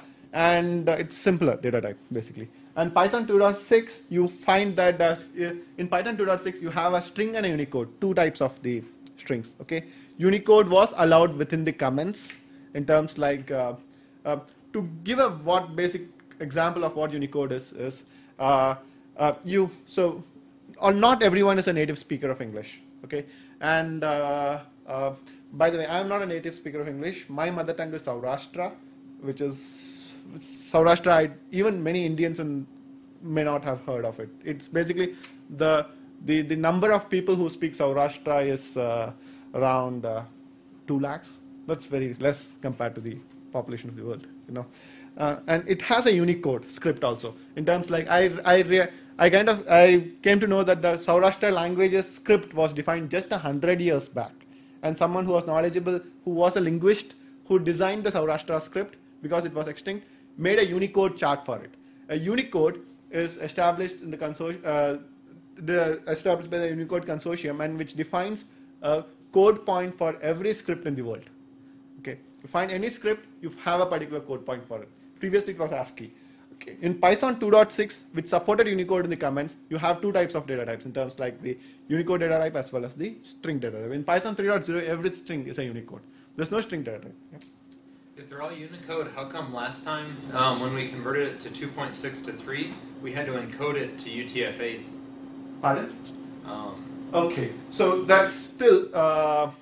Speaker 1: and uh, it's simpler data type basically. And Python two point six, you find that uh, in Python two point six you have a string and a Unicode, two types of the strings. Okay, Unicode was allowed within the comments in terms like uh, uh, to give a what basic example of what Unicode is is uh, uh, you so or not everyone is a native speaker of English. Okay, and uh, uh, by the way, I am not a native speaker of English. My mother tongue is Saurashtra, which is Saurashtra. I, even many Indians and may not have heard of it. It's basically the the the number of people who speak Saurashtra is uh, around uh, two lakhs. That's very less compared to the population of the world. You know. Uh, and it has a Unicode script also. In terms like I, I, I kind of I came to know that the Saurashtra languages script was defined just a hundred years back, and someone who was knowledgeable, who was a linguist, who designed the Saurashtra script because it was extinct, made a Unicode chart for it. A Unicode is established in the consortium, uh, the established by the Unicode consortium, and which defines a code point for every script in the world. Okay, you find any script, you have a particular code point for it. Previously it was ASCII. Okay. In Python two point six, which supported Unicode in the comments, you have two types of data types in terms like the Unicode data type as well as the string data type. In Python three point oh, every string is a Unicode. There's no string data type. Yeah.
Speaker 3: If they're all Unicode, how come last time um, when we converted it to two point six to three, we had to encode it to U T F eight?
Speaker 1: Pardon?
Speaker 3: Um,
Speaker 1: okay, so that's still uh,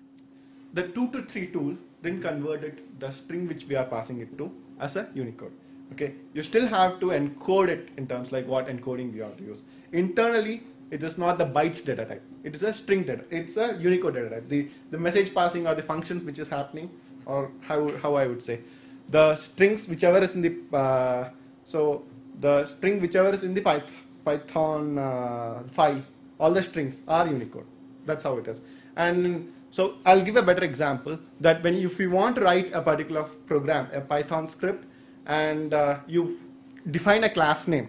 Speaker 1: the two to three tool didn't convert it, the string which we are passing it to, as a Unicode. Okay, you still have to encode it in terms like what encoding you have to use. Internally, it is not the bytes data type. It is a string data. It's a Unicode data type. The the message passing or the functions which is happening, or how how I would say, the strings whichever is in the uh, so the string whichever is in the Python Python uh, file, all the strings are Unicode. That's how it is. And so I'll give a better example that when you, if you want to write a particular program, a Python script, and uh, you define a class name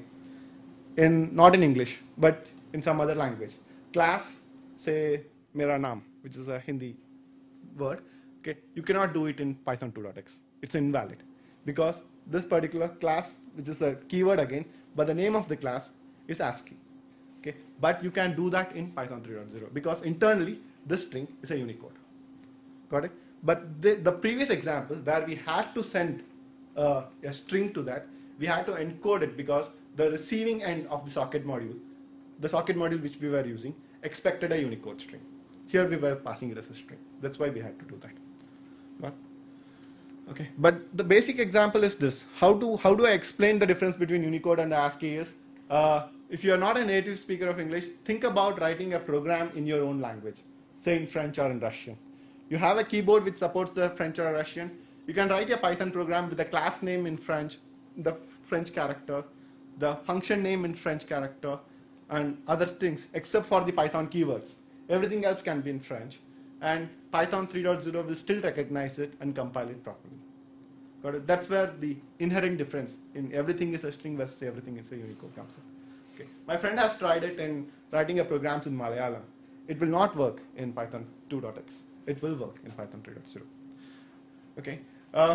Speaker 1: in not in English but in some other language, class say Mera Naam, which is a Hindi word. Okay, you cannot do it in Python two point x. It's invalid because this particular class, which is a keyword again, but the name of the class is ASCII. Okay, but you can do that in Python three point oh because internally this string is a Unicode. Got it? But the, the previous example where we had to send uh, a string to that, we had to encode it because the receiving end of the socket module, the socket module which we were using, expected a Unicode string. Here we were passing it as a string. That's why we had to do that. But, okay. But the basic example is this. How do, how do I explain the difference between Unicode and ASCII is, uh, if you are not a native speaker of English, think about writing a program in your own language, say in French or in Russian. You have a keyboard which supports the French or Russian. You can write a Python program with a class name in French, the French character, the function name in French character, and other things, except for the Python keywords. Everything else can be in French. And Python three point oh will still recognize it and compile it properly. Got it? That's where the inherent difference in everything is a string versus everything is a Unicode comes in. Okay. My friend has tried it in writing a programs in Malayalam. It will not work in Python two point x. It will work in Python three point oh. Okay. Uh,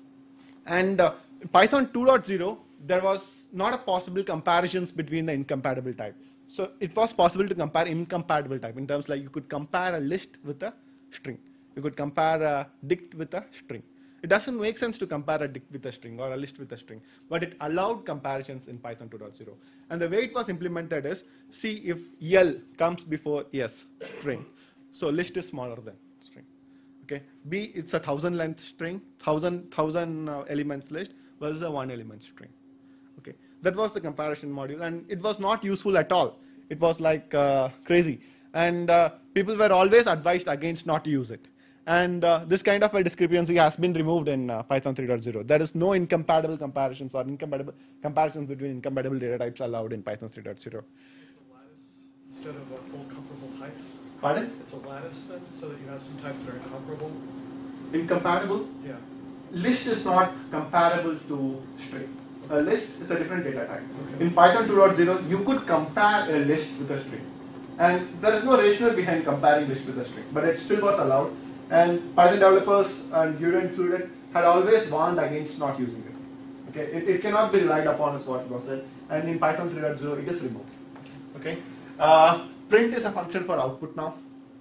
Speaker 1: and uh, in Python two point oh, there was not a possible comparisons between the incompatible type. So it was possible to compare incompatible type in terms like you could compare a list with a string. You could compare a dict with a string. It doesn't make sense to compare a dict with a string or a list with a string, but it allowed comparisons in Python two point oh. And the way it was implemented is, see if L comes before S, string. So list is smaller than string. Okay. B, it's a thousand length string, thousand, thousand uh, elements list versus a one element string. Okay. That was the comparison module, and it was not useful at all. It was like uh, crazy. And uh, people were always advised against not to use it. And uh, this kind of a discrepancy has been removed in uh, Python three point oh. There is no incompatible comparisons or incompatible comparisons between incompatible data types allowed in Python three point oh.
Speaker 2: It's a lattice instead of uh, full comparable types.
Speaker 1: Pardon?
Speaker 2: It's a lattice then, so that you have some types that are incomparable.
Speaker 1: Incompatible?
Speaker 2: Yeah.
Speaker 1: List is not comparable to string. A list is a different data type.
Speaker 2: Okay.
Speaker 1: In Python two point oh, you could compare a list with a string. And there is no rationale behind comparing list with a string, but it still was allowed. And Python developers, and you included, had always warned against not using it. Okay, it, it cannot be relied upon, is what was said. And in Python three point oh, it is removed. Okay, uh, print is a function for output now,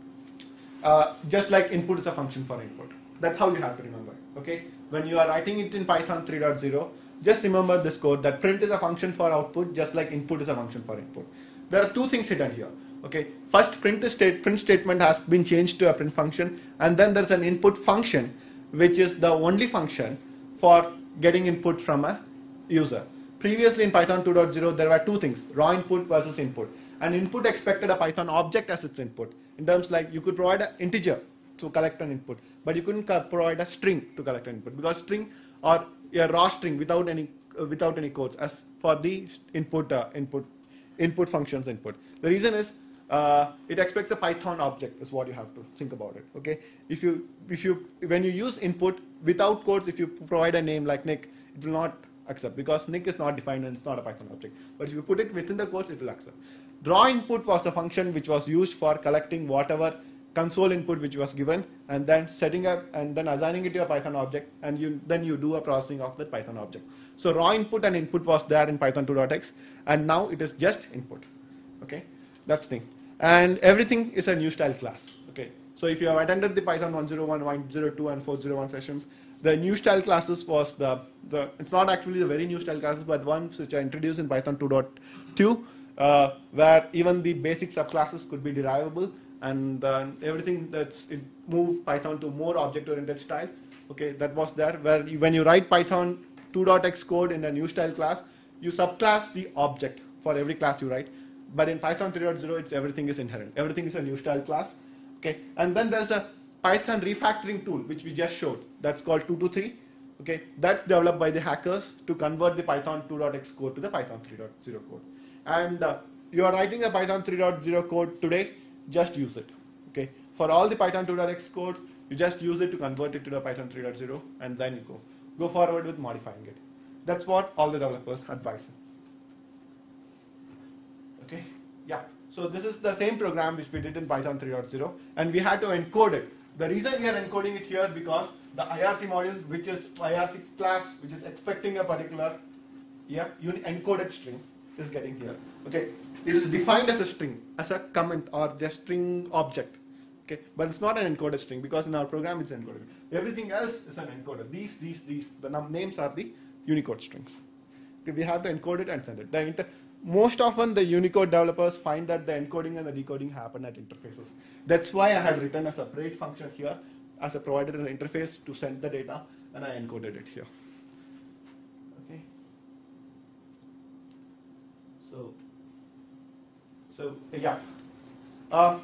Speaker 1: uh, just like input is a function for input. That's how you have to remember. Okay, when you are writing it in Python three point oh, just remember this code that print is a function for output, just like input is a function for input. There are two things hidden here. Okay, first print state print statement has been changed to a print function, and then there's an input function, which is the only function for getting input from a user. Previously in Python two point oh, there were two things: raw input versus input. And input expected a Python object as its input. In terms like you could provide an integer to collect an input, but you couldn't provide a string to collect an input, because string or a raw string without any uh, without any codes as for the input uh, input input functions input. The reason is uh, it expects a Python object is what you have to think about it. Okay, if you if you when you use input without codes, if you provide a name like Nick, it will not accept because Nick is not defined and it's not a Python object. But if you put it within the codes, it will accept. Draw input was the function which was used for collecting whatever console input which was given, and then setting up and then assigning it to a Python object, and you then you do a processing of that Python object. So raw input and input was there in Python two point x, and now it is just input. Okay, that's the thing. And everything is a new style class. Okay, so if you have attended the Python one oh one, one oh two, and four oh one sessions, the new style classes was the the it's not actually the very new style classes, but ones which are introduced in Python two point two, uh, where even the basic subclasses could be derivable. And uh, everything that's it moved Python to more object-oriented style. Okay, that was there. Where you, when you write Python two point x code in a new style class, you subclass the object for every class you write. But in Python three point oh, it's everything is inherent. Everything is a new style class. Okay, and then there's a Python refactoring tool which we just showed. That's called two twenty-three. Okay, that's developed by the hackers to convert the Python two point x code to the Python three point oh code. And uh, you are writing a Python three point oh code today. Just use it. Okay, for all the Python two point x code, you just use it to convert it to the Python three point oh, and then you go go forward with modifying it. That's what all the developers advise. Okay, yeah. So this is the same program which we did in Python three point oh, and we had to encode it. The reason we are encoding it here because the I R C module, which is I R C class, which is expecting a particular yeah encoded string, is getting here. Okay, it is defined as a string, as a comment or the string object. Okay, but it's not an encoded string because in our program it's encoded. Everything else is an encoder. These, these, these, the num names are the Unicode strings. Okay, we have to encode it and send it. The inter most often the Unicode developers find that the encoding and the decoding happen at interfaces. That's why I had written a separate function here as a provided an interface to send the data, and I encoded it here. Okay. So, so yeah. Uh,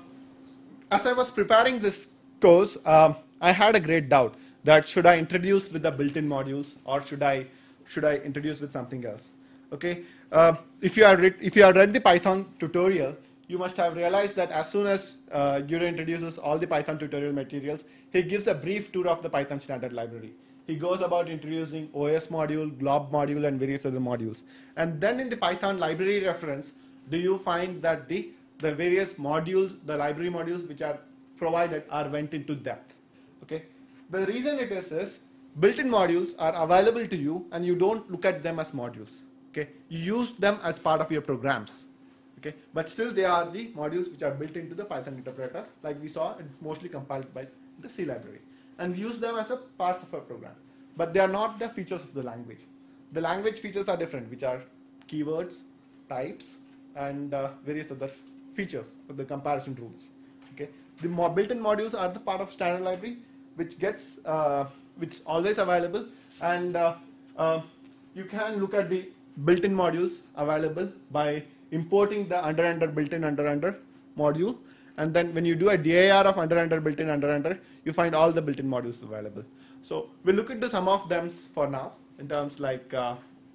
Speaker 1: as I was preparing this course, um, I had a great doubt that should I introduce with the built-in modules or should I should I introduce with something else? Okay. Uh, if you are if you have read the Python tutorial, you must have realized that as soon as uh, Guru introduces all the Python tutorial materials, he gives a brief tour of the Python standard library. He goes about introducing O S module, glob module, and various other modules. And then in the Python library reference, do you find that the, the various modules, the library modules which are provided are went into depth. Okay. The reason it is is built-in modules are available to you and you don't look at them as modules. Okay. You use them as part of your programs. Okay, but still they are the modules which are built into the Python interpreter. Like we saw, it's mostly compiled by the C library. And we use them as a parts of our program. But they are not the features of the language. The language features are different, which are keywords, types, and uh, various other features of the comparison rules. Okay, the built-in modules are the part of standard library, which gets, uh, which is always available. And uh, uh, you can look at the built-in modules available by importing the under under built-in under under module, and then when you do a dir of under under built-in under under, you find all the built-in modules available. So we'll look into some of them for now, in terms like uh,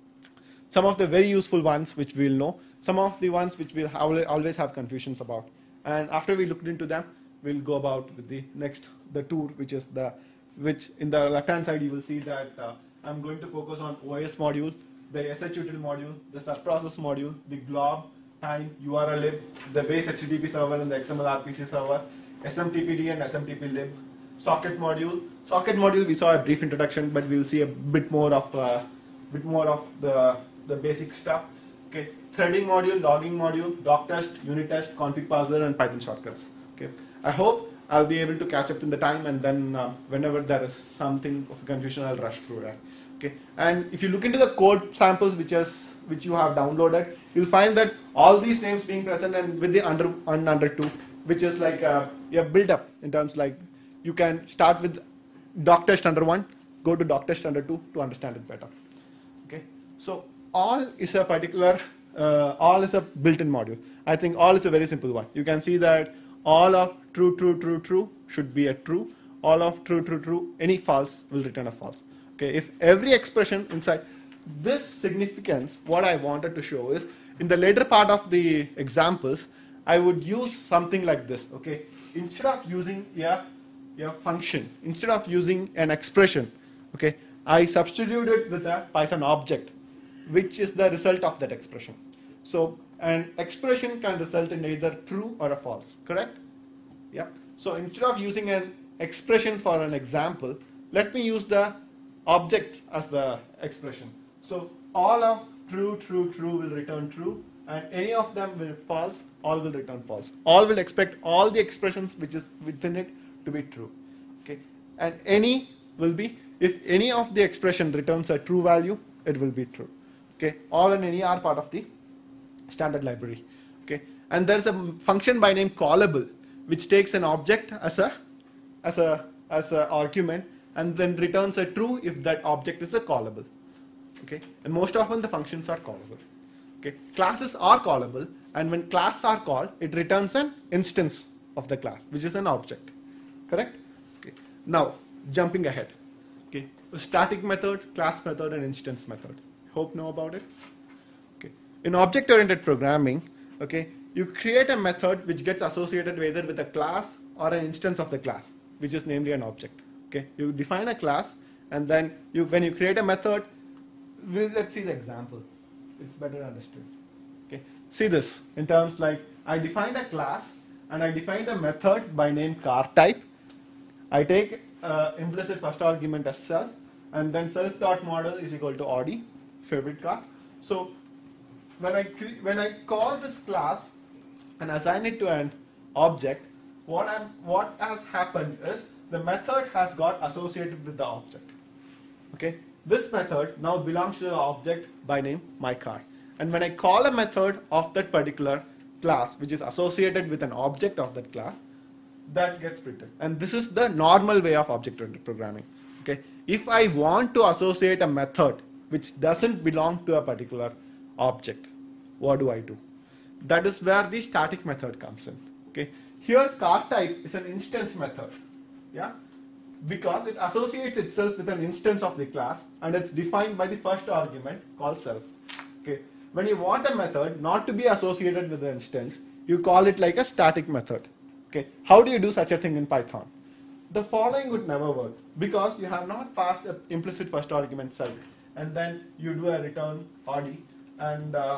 Speaker 1: some of the very useful ones which we'll know, some of the ones which we'll always have confusions about, and after we looked into them, we'll go about with the next the tour, which is the which in the left hand side you will see that uh, I'm going to focus on O S module, the shutil module, the subprocess module, the glob, time, U R L lib, the base H T T P server and the X M L R P C server, S M T P D and S M T P lib, socket module. Socket module we saw a brief introduction, but we will see a bit more of uh, bit more of the the basic stuff. Okay, threading module, logging module, doc test, unit test, config parser, and Python shortcuts. Okay, I hope I'll be able to catch up in the time, and then uh, whenever there is something of confusion, I'll rush through that. Okay, and if you look into the code samples which is which you have downloaded, you'll find that all these names being present and with the under and under two, which is like uh, you have built up in terms like you can start with doc test under one, go to doc test under two to understand it better. Okay, so all is a particular uh, all is a built-in module. I think all is a very simple one. You can see that all of true true true true should be a true. All of true true true any false will return a false. Okay, if every expression inside this significance, what I wanted to show is in the later part of the examples, I would use something like this. Okay, instead of using a, a function, instead of using an expression, okay, I substitute it with a Python object, which is the result of that expression. So an expression can result in either true or a false, correct? Yeah. So instead of using an expression for an example, let me use the object as the expression. So all of true, true, true will return true, and any of them will false, all will return false. All will expect all the expressions which is within it to be true. Okay, and any will be, if any of the expression returns a true value, it will be true. Okay, all and any are part of the standard library. Okay, and there's a function by name callable, which takes an object as a as a as an argument, and then returns a true if that object is a callable. Okay, and most often the functions are callable. Okay, classes are callable, and when class are called, it returns an instance of the class, which is an object. Correct? Okay. Now jumping ahead. Okay, static method, class method, and instance method. Hope know about it. Okay, in object-oriented programming, okay, you create a method which gets associated either with a class or an instance of the class, which is namely an object. Okay, you define a class, and then you, when you create a method, we'll, let's see the example. It's better understood. Okay, see this in terms like I defined a class and I defined a method by name car type. I take uh, implicit first argument as self, and then self dot model is equal to Audi, favorite car. So when I when I call this class and assign it to an object, what I'm what has happened is the method has got associated with the object. Okay, this method now belongs to the object by name my car. And when I call a method of that particular class, which is associated with an object of that class, that gets written. And this is the normal way of object-oriented programming. Okay? If I want to associate a method which doesn't belong to a particular object, what do I do? That is where the static method comes in. Okay? Here, car type is an instance method. Yeah? Because it associates itself with an instance of the class, and it's defined by the first argument called self. Okay? When you want a method not to be associated with the instance, you call it like a static method. Okay? How do you do such a thing in Python? The following would never work, because you have not passed an implicit first argument self, and then you do a return R D, and uh,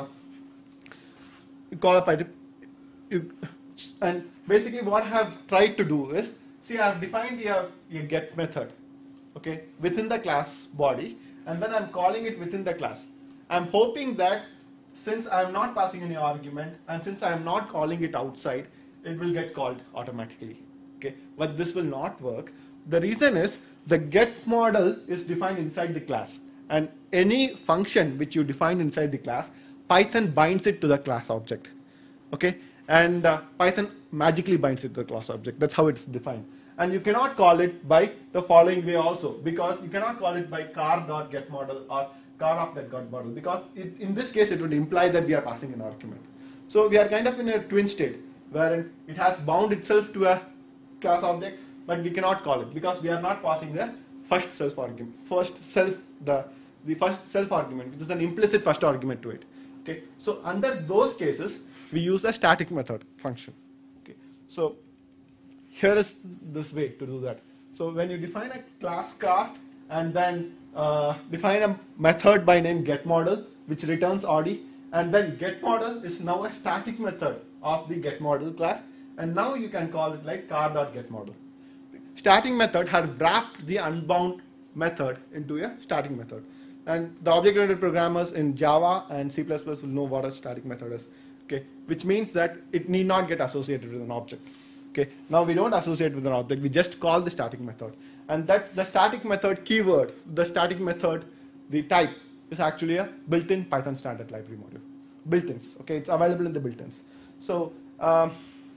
Speaker 1: you call a Python. You, and basically what I have tried to do is, see, I have defined a, a get method, okay, within the class body, and then I'm calling it within the class. I'm hoping that since I'm not passing any argument, and since I'm not calling it outside, it will get called automatically. Okay, but this will not work. The reason is the get model is defined inside the class, and any function which you define inside the class, Python binds it to the class object. Okay, and uh, Python magically binds it to the class object. That's how it's defined. And you cannot call it by the following way also, because you cannot call it by car.getModel or car of that get model, because it, in this case it would imply that we are passing an argument. So we are kind of in a twin state, wherein it has bound itself to a class object, but we cannot call it because we are not passing the first self argument, first self the the first self argument, which is an implicit first argument to it. Okay, so under those cases we use a static method function. Okay, so here is this way to do that. So when you define a class car and then uh, define a method by name getModel, which returns R D, and then getModel is now a static method of the getModel class, and now you can call it like car.getModel. Static method has wrapped the unbound method into a static method. And the object-oriented programmers in Java and C plus plus will know what a static method is. Okay, which means that it need not get associated with an object. Okay, now we don't associate with an object, we just call the static method. And that's the static method keyword, the static method, the type, is actually a built-in Python standard library module. Built-ins, okay, it's available in the built-ins. So, um,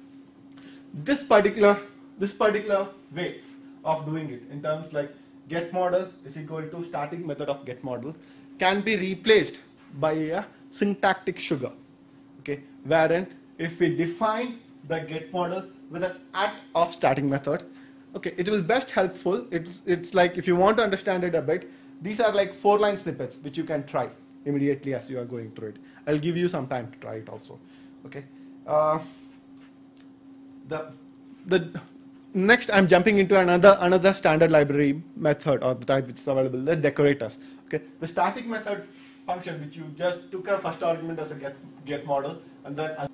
Speaker 1: this particular this particular way of doing it in terms like getModel is equal to static method of getModel can be replaced by a syntactic sugar, okay, wherein if we define the getModel with an at of static method, okay, it will best helpful. It's it's like, if you want to understand it a bit, these are like four line snippets which you can try immediately as you are going through it. I'll give you some time to try it also. Okay. Uh, The, the next, I'm jumping into another another standard library method or the type which is available, the decorators. Okay, the static method function which you just took a first argument as a get get model, and then as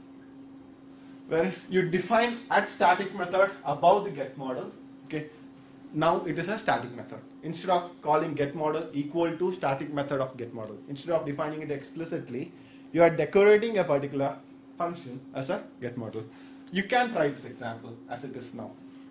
Speaker 1: where you define at static method above the get model. Okay, now it is a static method. Instead of calling get model equal to static method of get model, instead of defining it explicitly, you are decorating a particular function as a get model. You can try this example as it is now.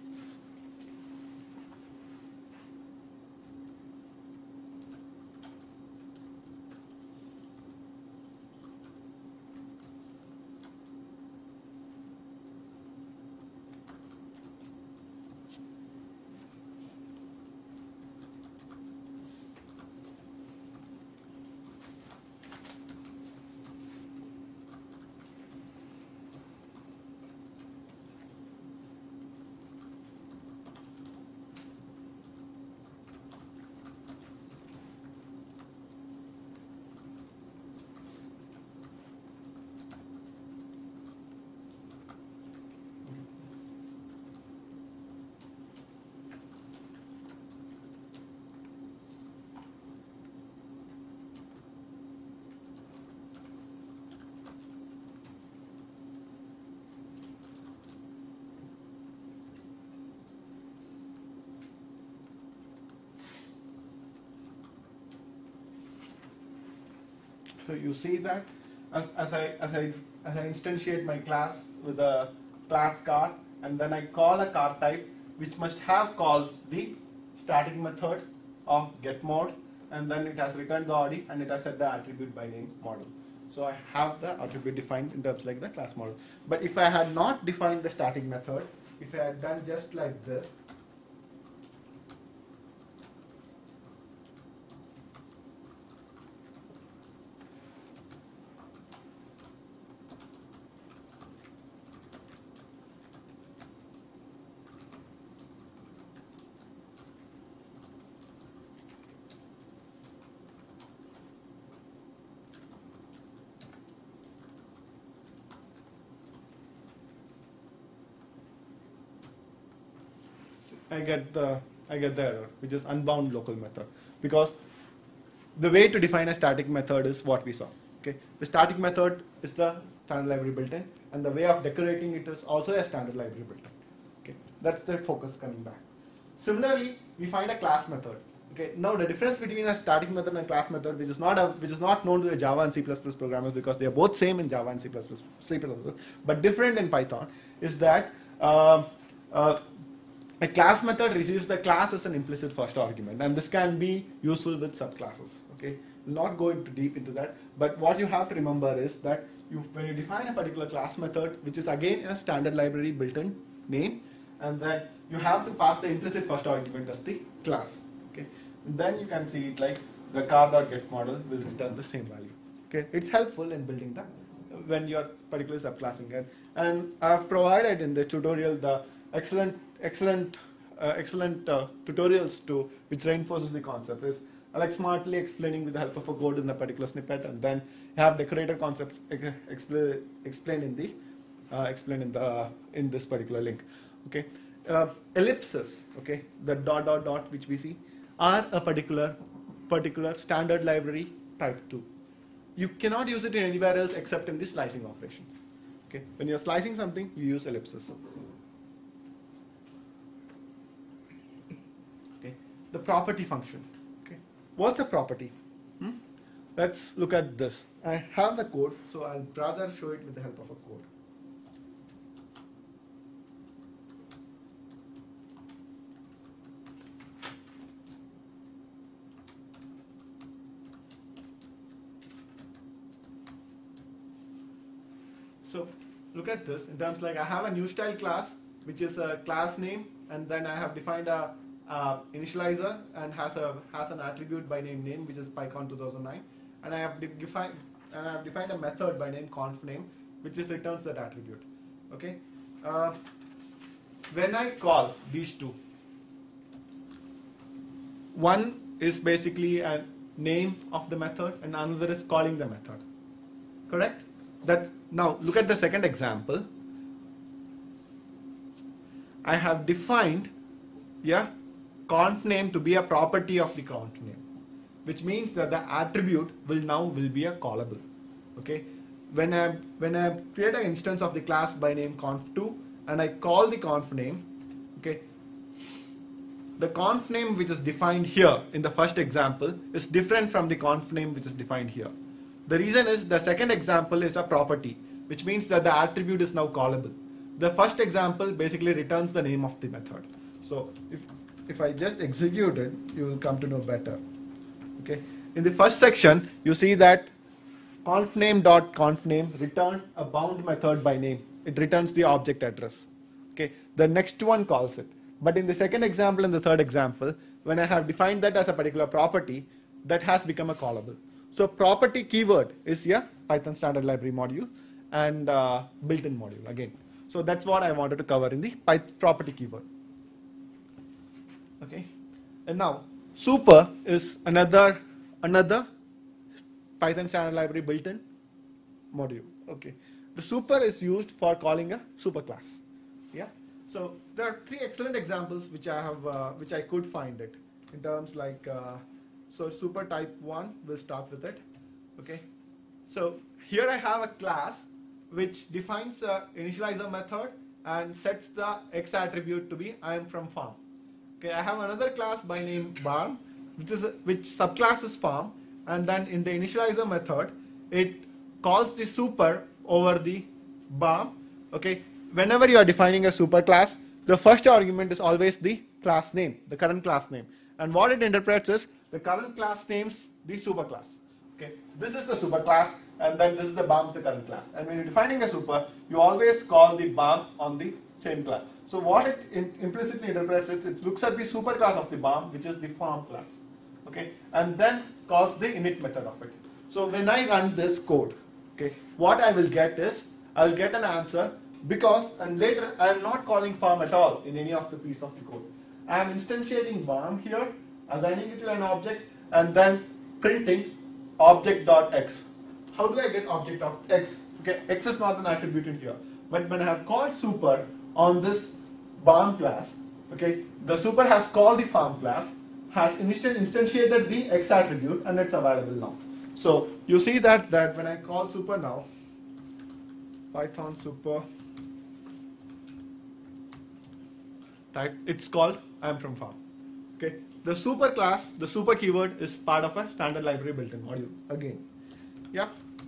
Speaker 1: So you see that as, as I as I as I instantiate my class with a class car, and then I call a car type which must have called the static method of getMod, and then it has returned the I D, and it has set the attribute by name model. So I have the attribute defined in terms like the class model. But if I had not defined the static method, if I had done just like this, I get the I get the error, which is unbound local method, because the way to define a static method is what we saw. Okay, the static method is the standard library built-in, and the way of decorating it is also a standard library built-in. Okay, that's the focus coming back. Similarly, we find a class method. Okay, now the difference between a static method and a class method, which is not a, which is not known to the Java and C plus plus programmers, because they are both same in Java and C plus plus, C plus plus, but different in Python, is that uh, uh, a class method receives the class as an implicit first argument, and this can be useful with subclasses. Okay, we'll not go into deep into that, but what you have to remember is that you, when you define a particular class method, which is again a standard library built-in name, and then you have to pass the implicit first argument as the class. Okay, and then you can see it like the car.get model will return the same value. Okay, it's helpful in building the when you're particularly subclassing it, and I've provided in the tutorial the excellent excellent uh, excellent uh, tutorials to which reinforces the concept. Is Alex smartly explaining with the help of a code in a particular snippet, and then you have decorator concepts expl explained in the uh, explained in the uh, in this particular link. Okay, uh, ellipses. Okay, the dot dot dot which we see are a particular particular standard library type two. You cannot use it in anywhere else except in the slicing operations. Okay, when you're slicing something, you use ellipses. Okay, the property function. Okay, what's a property? Hmm? Let's look at this. I have the code, so I'll rather show it with the help of a code. So look at this in terms like I have a new style class, which is a class name, and then I have defined a uh, initializer and has a has an attribute by name name, which is PyCon two thousand nine, and I have defined and I have defined a method by name conf name, which is returns that attribute. Okay, uh, when I call these two, one is basically a name of the method, and another is calling the method. Correct? That now look at the second example. I have defined yeah conf name to be a property of the conf name, which means that the attribute will now will be a callable. Okay, when I when I create an instance of the class by name conf two and I call the conf name, okay, the conf name which is defined here in the first example is different from the conf name which is defined here. The reason is the second example is a property, which means that the attribute is now callable. The first example basically returns the name of the method. So if, if I just execute it, you will come to know better. Okay. In the first section, you see that conf name dot conf name return a bound method by name. It returns the object address. Okay. The next one calls it. But in the second example and the third example, when I have defined that as a particular property, that has become a callable. So property keyword is yeah Python standard library module and uh, built-in module again. So that's what I wanted to cover in the Python property keyword. Okay, and now super is another another Python standard library built-in module. Okay, the super is used for calling a superclass. Yeah, so there are three excellent examples which I have uh, which I could find it in terms like. Uh, So super type one, we'll start with it. Okay. So here I have a class which defines a initializer method and sets the X attribute to be I am from farm. Okay. I have another class by name barm, which is a, which subclass is farm, and then in the initializer method, it calls the super over the barm. Okay. Whenever you are defining a super class, the first argument is always the class name, the current class name, and what it interprets is the current class names the superclass. Okay, this is the superclass, and then this is the B A M, the current class. And when you're defining a super, you always call the B A M on the same class. So what it in, implicitly interprets is it looks at the superclass of the B A M, which is the form class. Okay, and then calls the init method of it. So when I run this code, okay, what I will get is I'll get an answer because, and later I'm not calling form at all in any of the piece of the code. I'm instantiating B A M here, assigning it to an object, and then printing object.x. How do I get object of x? Okay, x is not an attribute in here. But when I have called super on this B A M class, okay, the super has called the form class, has initial instantiated the x attribute, and it's available now. So you see that that when I call super now, Python super type, it's called I'm from form. Okay, the super class, the super keyword is part of a standard library built-in module again. Yeah.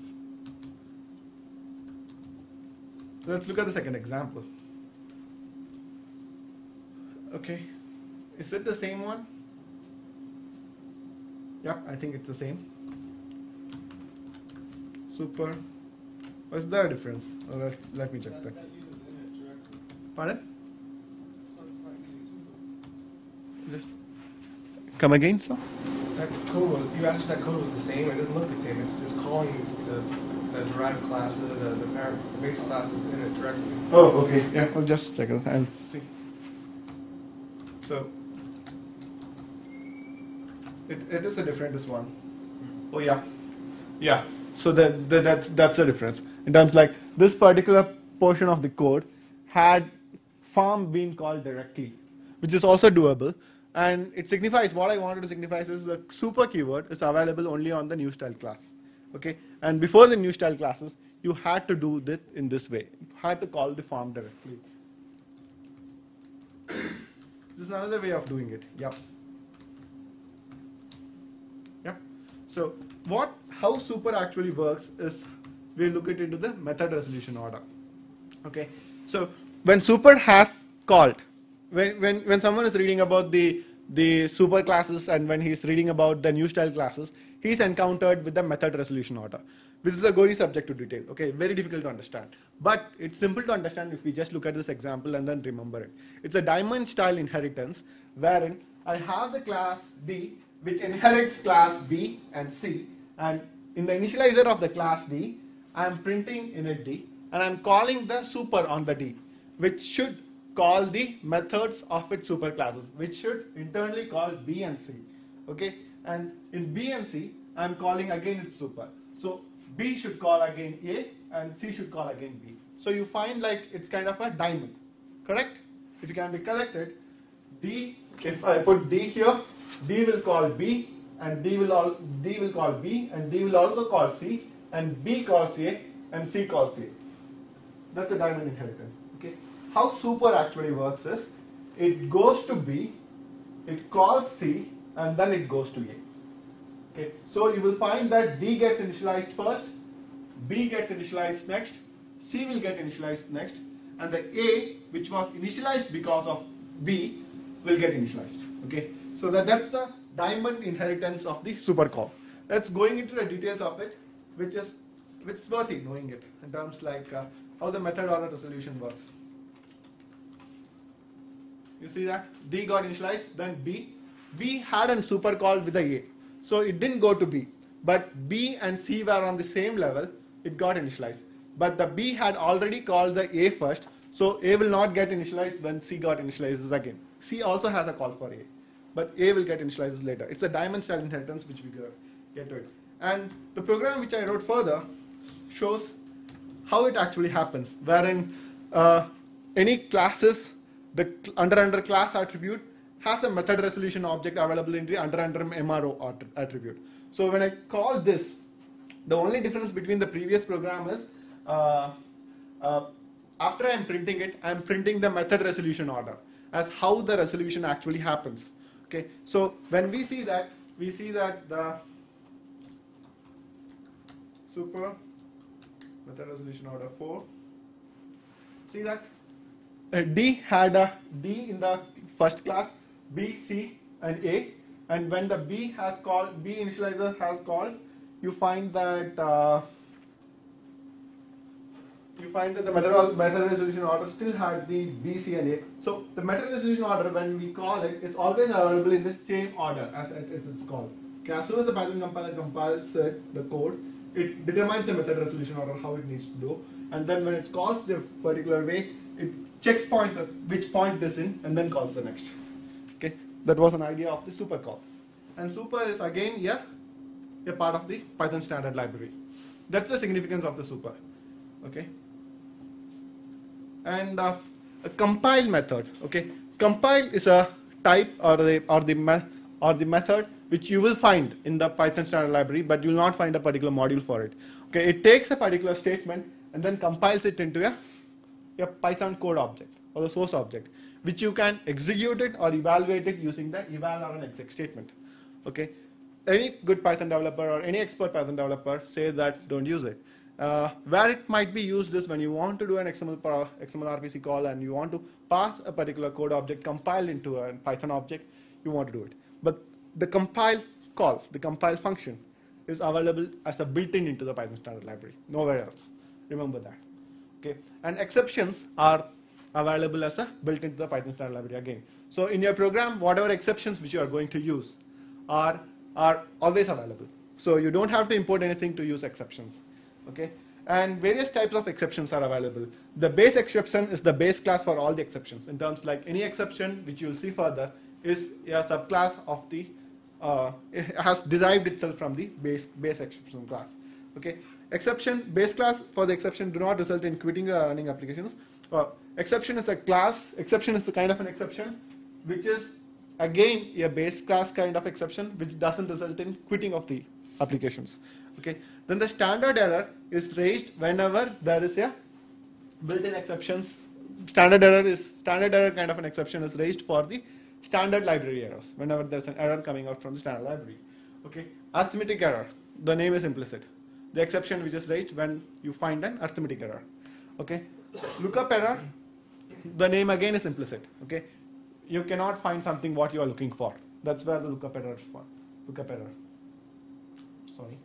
Speaker 1: Let's look at the second example. Okay, is it the same one? Yeah, I think it's the same. Super. What's the difference? Oh, let, let me check that.
Speaker 2: That, that uses init directly.
Speaker 1: Pardon?
Speaker 2: It's not, it's not using super.
Speaker 1: Just come again, sir?
Speaker 2: That code was, you asked if that code was the same. It doesn't look the same. It's, it's calling the, the derived classes, the, the parent, the base classes init directly.
Speaker 1: Oh, okay. Yeah, I'll just check it and see. So, it, it is a different this one. Oh, yeah. Yeah. So that, that that's that's the difference. In terms like this particular portion of the code had form being called directly, which is also doable, and it signifies what I wanted to signify is the super keyword is available only on the new style class. Okay, and before the new style classes, you had to do this in this way. You had to call the form directly. This is another way of doing it. Yep. Yep. So what how super actually works is we look it into the method resolution order. Okay. So when super has called, when when when someone is reading about the the super classes and when he's reading about the new style classes, he's encountered with the method resolution order, which is a gory subject to detail. Okay, very difficult to understand, but it's simple to understand if we just look at this example and then remember it. It's a diamond style inheritance wherein I have the class D which inherits class B and C, and in the initializer of the class D, I am printing init D, and I'm calling the super on the D, which should call the methods of its superclasses, which should internally call B and C. Okay, and in B and C, I'm calling again its super. So B should call again A, and C should call again B. So you find like it's kind of a diamond, correct? If you can recollect it, D, if I put D here, D will call B, and D will all D will call B, and D will also call C, and B calls A, and C calls A. That's a diamond inheritance. Okay. How super actually works is it goes to B, it calls C, and then it goes to A. Okay. So you will find that D gets initialized first, B gets initialized next, C will get initialized next, and the A, which was initialized because of B, will get initialized. Okay. So that, that's the diamond inheritance of the super call. That's going into the details of it, which is which is worthy knowing it in terms like uh, how the method order resolution works. You see that D got initialized, then B. B had a super call with the A, so it didn't go to B. But B and C were on the same level, it got initialized. But the B had already called the A first, so A will not get initialized when C got initialized again. C also has a call for A, but A will get initialized later. It's a diamond style inheritance which we get to it. And the program which I wrote further shows how it actually happens, wherein uh, any classes, the under under class attribute has a method resolution object available in the under under M R O attribute. So when I call this, the only difference between the previous program is uh, uh, after I'm printing it, I'm printing the method resolution order as how the resolution actually happens. Okay, so when we see that, we see that the super method resolution order four. See that uh, D had a D in the first class, B, C, and A. and when the B has called, B initializer has called, you find that uh, you find that the method, method resolution order still had the B, C, and A. So the method resolution order, when we call it, it's always available in the same order as it is it's called. Okay, as soon as the Python compiler compiles it, the code, it determines the method resolution order, how it needs to do, and then when it's called the particular way, it checks points at which point it is in, and then calls the next. Okay, that was an idea of the super call. And super is again yeah, a part of the Python standard library. That's the significance of the super. Okay. And uh, a compile method. Okay, compile is a type or the or the me or the method which you will find in the Python standard library, but you will not find a particular module for it. Okay, it takes a particular statement and then compiles it into a, a Python code object or the source object, which you can execute it or evaluate it using the eval or an exec statement. Okay, any good Python developer or any expert Python developer say that don't use it. Uh, where it might be used is when you want to do an X M L, X M L R P C call and you want to pass a particular code object compiled into a Python object, you want to do it. But the compile call, the compile function, is available as a built-in into the Python standard library, nowhere else. Remember that. Okay, and exceptions are available as a built into the Python standard library again. So in your program, whatever exceptions which you are going to use are are always available. So you don't have to import anything to use exceptions. Okay, and various types of exceptions are available. The base exception is the base class for all the exceptions. In terms like any exception which you will see further is a subclass of the uh, it has derived itself from the base base exception class. Okay, exception base class for the exception do not result in quitting or running applications. Uh, exception is a class. Exception is the kind of an exception which is again a base class kind of exception which doesn't result in quitting of the applications. Okay, then the standard error is raised whenever there is a built-in exceptions. Standard error is standard error kind of an exception is raised for the standard library errors whenever there's an error coming out from the standard library. Okay, arithmetic error, the name is implicit. The exception which is raised when you find an arithmetic error. Okay, lookup error, the name again is implicit. Okay, you cannot find something what you are looking for. That's where the lookup error is for. Lookup error. Sorry.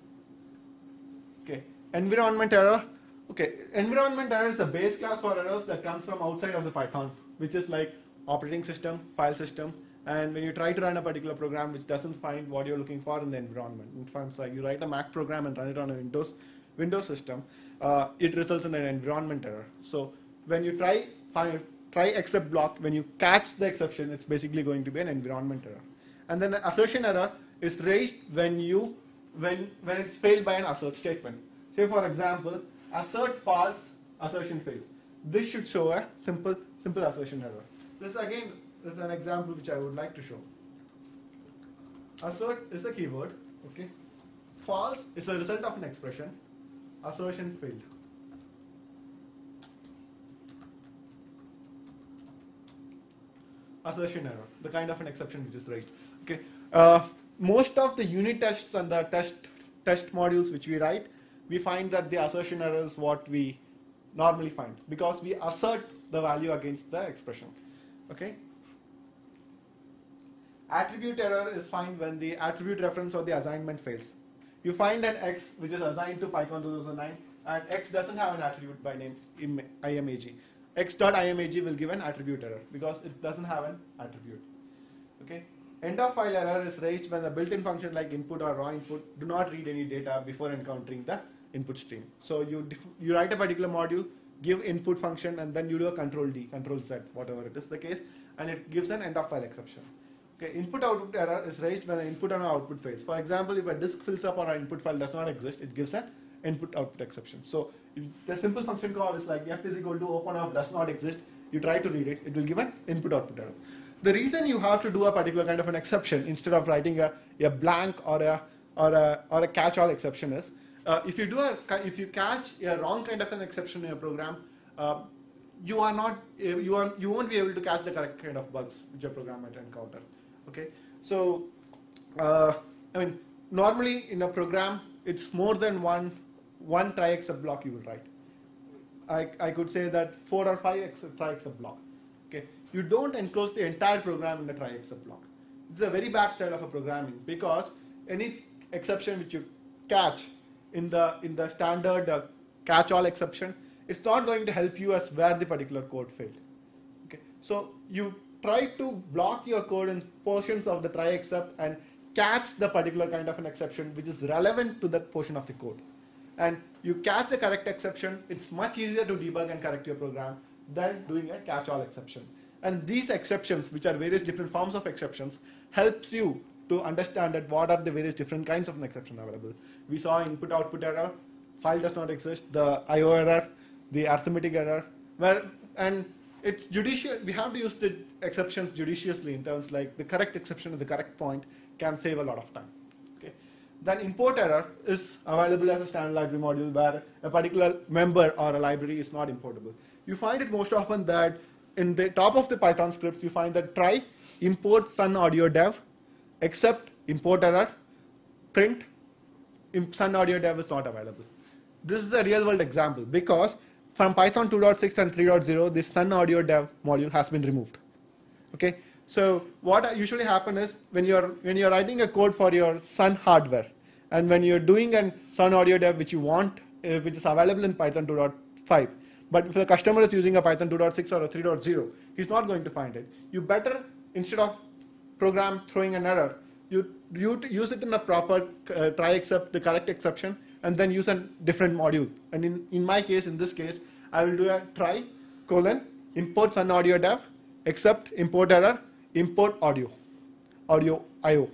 Speaker 1: Okay, environment error. Okay, environment error is the base class for errors that comes from outside of the Python, which is like operating system, file system, and when you try to run a particular program which doesn't find what you're looking for in the environment. In fact, like you write a Mac program and run it on a Windows Windows system, uh, it results in an environment error. So when you try find try except block, when you catch the exception, it's basically going to be an environment error. And then the assertion error is raised when you when when it's failed by an assert statement. Say for example, assert false, assertion failed. This should show a simple simple assertion error. This again is an example which I would like to show. Assert is a keyword. Okay. False is a result of an expression. Assertion failed. Assertion error, the kind of an exception which is raised. Okay. Uh, most of the unit tests and the test test modules which we write, we find that the assertion error is what we normally find because we assert the value against the expression. Okay. Attribute error is found when the attribute reference or the assignment fails. You find an X which is assigned to PyCon two thousand nine and X doesn't have an attribute by name imag. X.imag will give an attribute error because it doesn't have an attribute. Okay. End of file error is raised when the built-in function like input or raw input do not read any data before encountering the input stream. So you you write a particular module, give input function, and then you do a control D, control Z, whatever it is the case, and it gives an end of file exception. Okay, input output error is raised when the input and output fails. For example, if a disk fills up or an input file does not exist, it gives an input output exception. So if the simple function call is like f is equal to open up does not exist. You try to read it, it will give an input output error. The reason you have to do a particular kind of an exception instead of writing a, a blank or a or a or a catch-all exception is uh, if you do a if you catch a wrong kind of an exception in your program, uh, you are not you are you won't be able to catch the correct kind of bugs which your program might encounter. Okay, so uh, I mean normally in a program it's more than one one try except block you will write. I I could say that four or five except try except block. Okay, you don't enclose the entire program in a try except block. It's a very bad style of a programming because any exception which you catch in the in the standard uh, catch-all exception, it's not going to help you as where the particular code failed. Okay, so you try to block your code in portions of the try except and catch the particular kind of an exception which is relevant to that portion of the code. And you catch the correct exception, it's much easier to debug and correct your program than doing a catch-all exception. And these exceptions, which are various different forms of exceptions, helps you to understand that what are the various different kinds of an exception available. We saw input-output error, file does not exist, the I O error, the arithmetic error, where and it's judicious. We have to use the exceptions judiciously in terms like the correct exception at the correct point can save a lot of time. Okay. Then import error is available as a standard library module where a particular member or a library is not importable. You find it most often that in the top of the Python script you find that try import sun audio dev except import error print sun audio dev is not available. This is a real world example because from Python two point six and three point zero this sun audio dev module has been removed. Okay, so what usually happens is when you're when you're writing a code for your sun hardware and when you're doing an sun audio dev which you want uh, which is available in Python two point five, but if the customer is using a Python two point six or a three point zero, he's not going to find it. You better, instead of program throwing an error, you, you use it in a proper uh, try except the correct exception and then use a different module. And in, in my case, in this case, I will do a try colon import sun audio dev except import error import audio audio I O.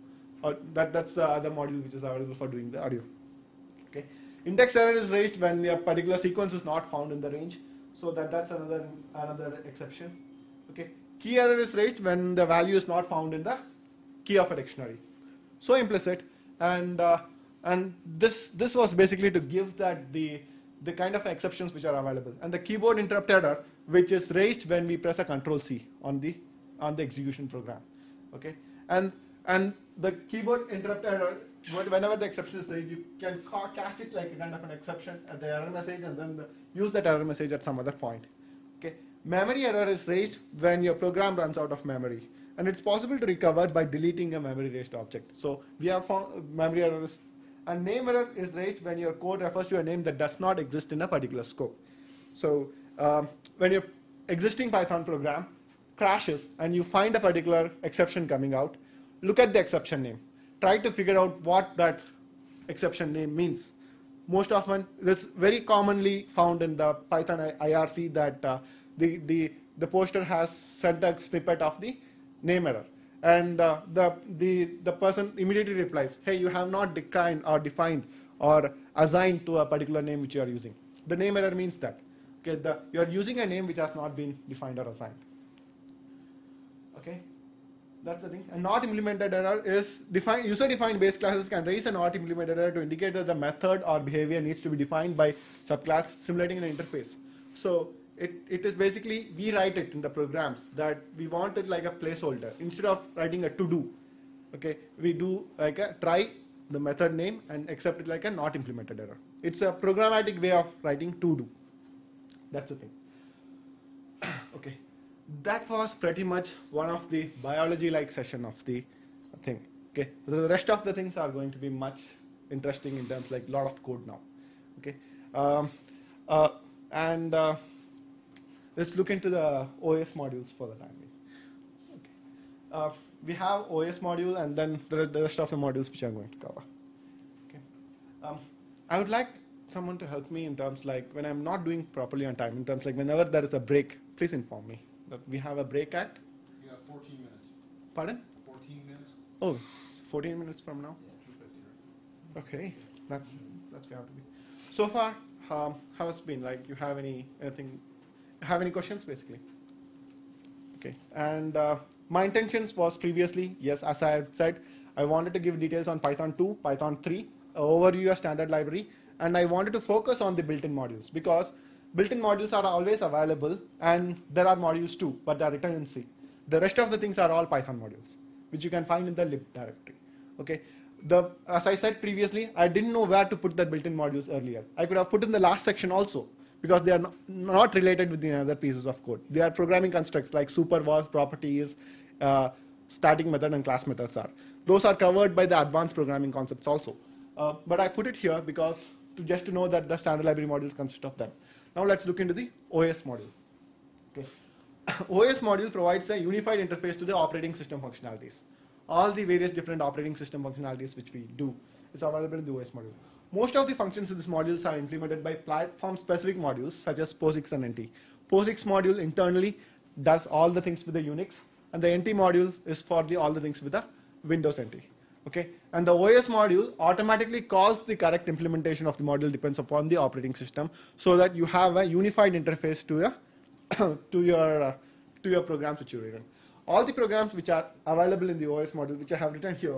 Speaker 1: Or that, that's the other module which is available for doing the audio. Okay. Index error is raised when a particular sequence is not found in the range, so that, that's another another exception. Okay. Key error is raised when the value is not found in the key of a dictionary. So implicit, and uh, and this this was basically to give that the the kind of exceptions which are available, and the keyboard interrupt error which is raised when we press a Control C on the on the execution program. Okay, and and the keyboard interrupt error, whenever the exception is raised, you can catch it like a kind of an exception at the error message and then the, use that error message at some other point. Okay. Memory error is raised when your program runs out of memory, and it's possible to recover by deleting a memory raised object. So we have found memory error is, and name error is raised when your code refers to a name that does not exist in a particular scope. So um, when your existing Python program crashes and you find a particular exception coming out, look at the exception name. Try to figure out what that exception name means. Most often, this is very commonly found in the Python I R C that uh, the, the, the poster has sent a snippet of the name error. And uh, the, the, the person immediately replies, hey, you have not declined or defined or assigned to a particular name which you are using. The name error means that. Okay, the, you are using a name which has not been defined or assigned. Okay. That's the thing. A not implemented error is defined. User-defined base classes can raise a not implemented error to indicate that the method or behavior needs to be defined by subclass simulating an interface. So it, it is basically, we write it in the programs that we want it like a placeholder. Instead of writing a to-do, okay, we do like a try the method name and accept it like a not implemented error. It's a programmatic way of writing to-do. That's the thing. Okay. That was pretty much one of the biology-like session of the thing. Okay, so the rest of the things are going to be much interesting in terms like a lot of code now. Okay, um, uh, and uh, let's look into the O S modules for the time being. Okay, uh, we have O S module and then the, the rest of the modules which I'm going to cover. Okay, um, I would like someone to help me in terms like when I'm not doing properly on time. In terms like whenever there is a break, please inform me. That we have a break at?
Speaker 4: You have fourteen minutes.
Speaker 1: Pardon?
Speaker 4: fourteen minutes?
Speaker 1: Oh, fourteen minutes from now?
Speaker 4: Yeah, two fifty, right?
Speaker 1: Okay, that's, that's fair to be. So far, um, how has it been? Like, you have any, anything, have any questions basically? Okay, and uh, my intentions was previously, yes, as I had said, I wanted to give details on Python two, Python three, uh, overview of standard library, and I wanted to focus on the built-in modules because built-in modules are always available, and there are modules too, but they are written in C. The rest of the things are all Python modules, which you can find in the lib directory. Okay. The, as I said previously, I didn't know where to put the built-in modules earlier. I could have put in the last section also, because they are not, not related with the other pieces of code. They are programming constructs like supervar properties, uh, static method and class methods are. Those are covered by the advanced programming concepts also. Uh, but I put it here because to just to know that the standard library modules consist of them. Now let's look into the O S module. Okay. O S module provides a unified interface to the operating system functionalities. All the various different operating system functionalities which we do is available in the O S module. Most of the functions in this modules are implemented by platform-specific modules such as POSIX and N T. POSIX module internally does all the things with the Unix, and the N T module is for the all the things with the Windows N T. Okay, and the O S module automatically calls the correct implementation of the module depends upon the operating system, so that you have a unified interface to your to your uh, to your programs which you written. All the programs which are available in the O S module, which I have written here.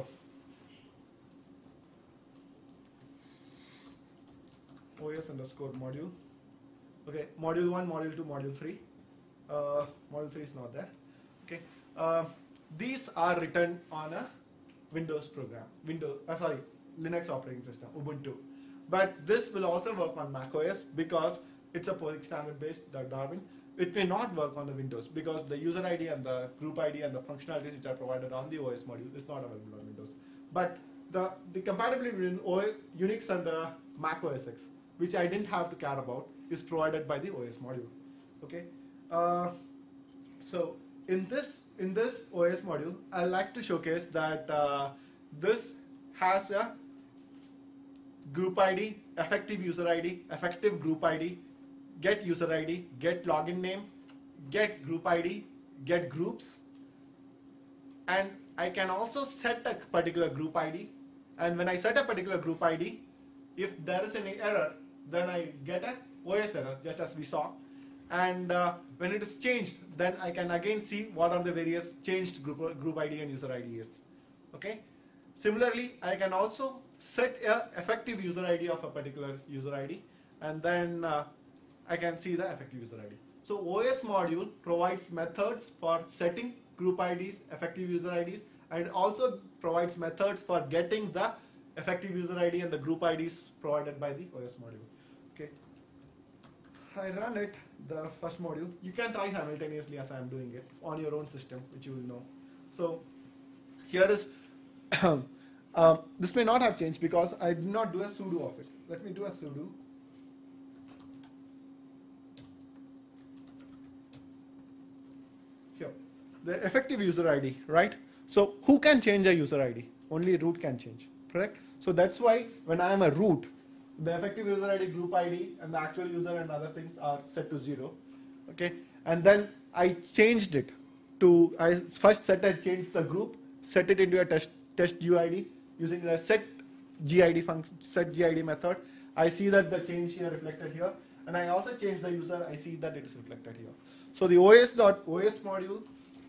Speaker 1: O S underscore module. Okay, module one, module two, module three. Uh, module three is not there. Okay, uh, these are written on a Windows program, Windows, uh, sorry, Linux operating system, Ubuntu. But this will also work on macOS because it's a POSIX standard based Darwin. It may not work on the Windows because the user I D and the group I D and the functionalities which are provided on the O S module is not available on Windows. But the, the compatibility between Unix and the Mac O S X, which I didn't have to care about, is provided by the O S module. Okay. Uh, so in this in this O S module, I like to showcase that uh, this has a group I D, effective user I D, effective group I D, get user I D, get login name, get group I D, get groups, and I can also set a particular group I D. And when I set a particular group I D, if there is any error, then I get a O S error, just as we saw. And uh, when it is changed, then I can again see what are the various changed group, group I D and user I D is. Okay. Similarly, I can also set a effective user I D of a particular user I D, and then uh, I can see the effective user I D. So O S module provides methods for setting group I Ds, effective user I Ds, and also provides methods for getting the effective user I D and the group I Ds provided by the O S module. Okay. I run it, the first module. You can try simultaneously as I am doing it on your own system, which you will know. So here is, um, this may not have changed because I did not do a sudo of it. Let me do a sudo. Here, the effective user I D, right? So who can change a user I D? Only root can change, correct? So that's why when I am a root, the effective user I D, group I D, and the actual user and other things are set to zero. Okay, and then I changed it to, I first set I changed the group, set it into a test test U I D using the set G I D function, set G I D method. I see that the change here reflected here, and I also changed the user. I see that it is reflected here. So the O S dot O S module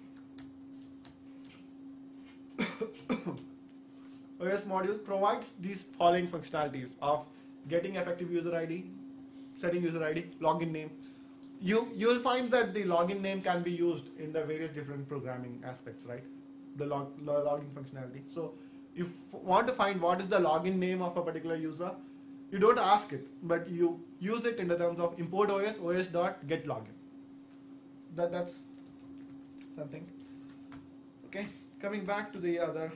Speaker 1: O S module provides these following functionalities of getting effective user I D, setting user I D, login name. You you will find that the login name can be used in the various different programming aspects, right? The log, log login functionality. So if you want to find what is the login name of a particular user, you don't ask it, but you use it in the terms of import O S, O S dot get login. That that's something. Okay, coming back to the other.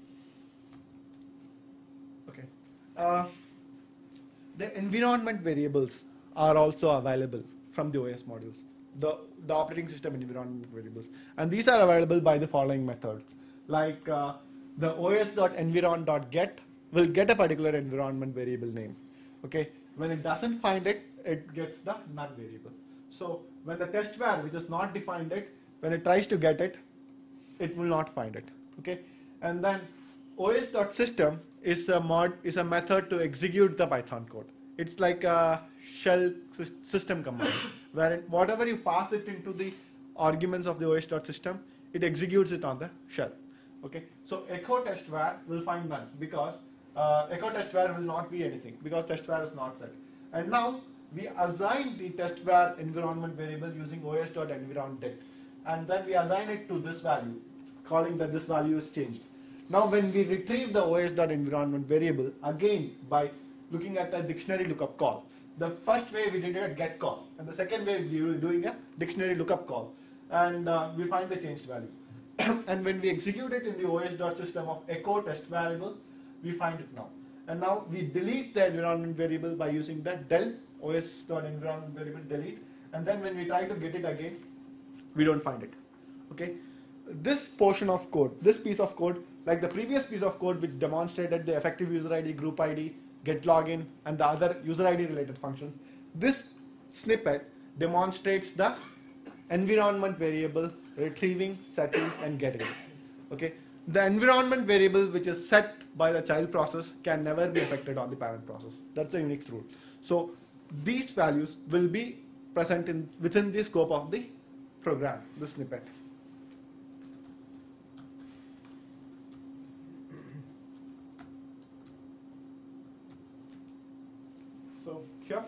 Speaker 1: Okay. Uh, The environment variables are also available from the O S modules, the, the operating system environment variables. And these are available by the following methods. Like uh, the O S dot environ dot get will get a particular environment variable name. Okay. When it doesn't find it, it gets the null variable. So when the test var, which is not defined it, when it tries to get it, it will not find it. Okay. And then O S dot system is a mod is a method to execute the Python code. It's like a shell system command, where whatever you pass it into the arguments of the O S dot system, it executes it on the shell. Okay. So echo test var will find none because uh, echo test var will not be anything because test var is not set. And now we assign the test var environment variable using O S dot environ det, and then we assign it to this value, calling that this value is changed. Now when we retrieve the O S dot environment variable, again by looking at a dictionary lookup call, the first way we did a get call, and the second way we were doing a dictionary lookup call, and uh, we find the changed value. and when we execute it in the os.system of echo test variable, we find it now. And now we delete the environment variable by using the del os.environment variable delete, and then when we try to get it again, we don't find it. Okay, this portion of code, this piece of code, like the previous piece of code which demonstrated the effective user I D, group I D, get login, and the other user I D related functions, this snippet demonstrates the environment variable retrieving, setting, and getting. Okay, the environment variable which is set by the child process can never be affected on the parent process. That's a Unix rule. So these values will be present in within the scope of the program, the snippet. So here,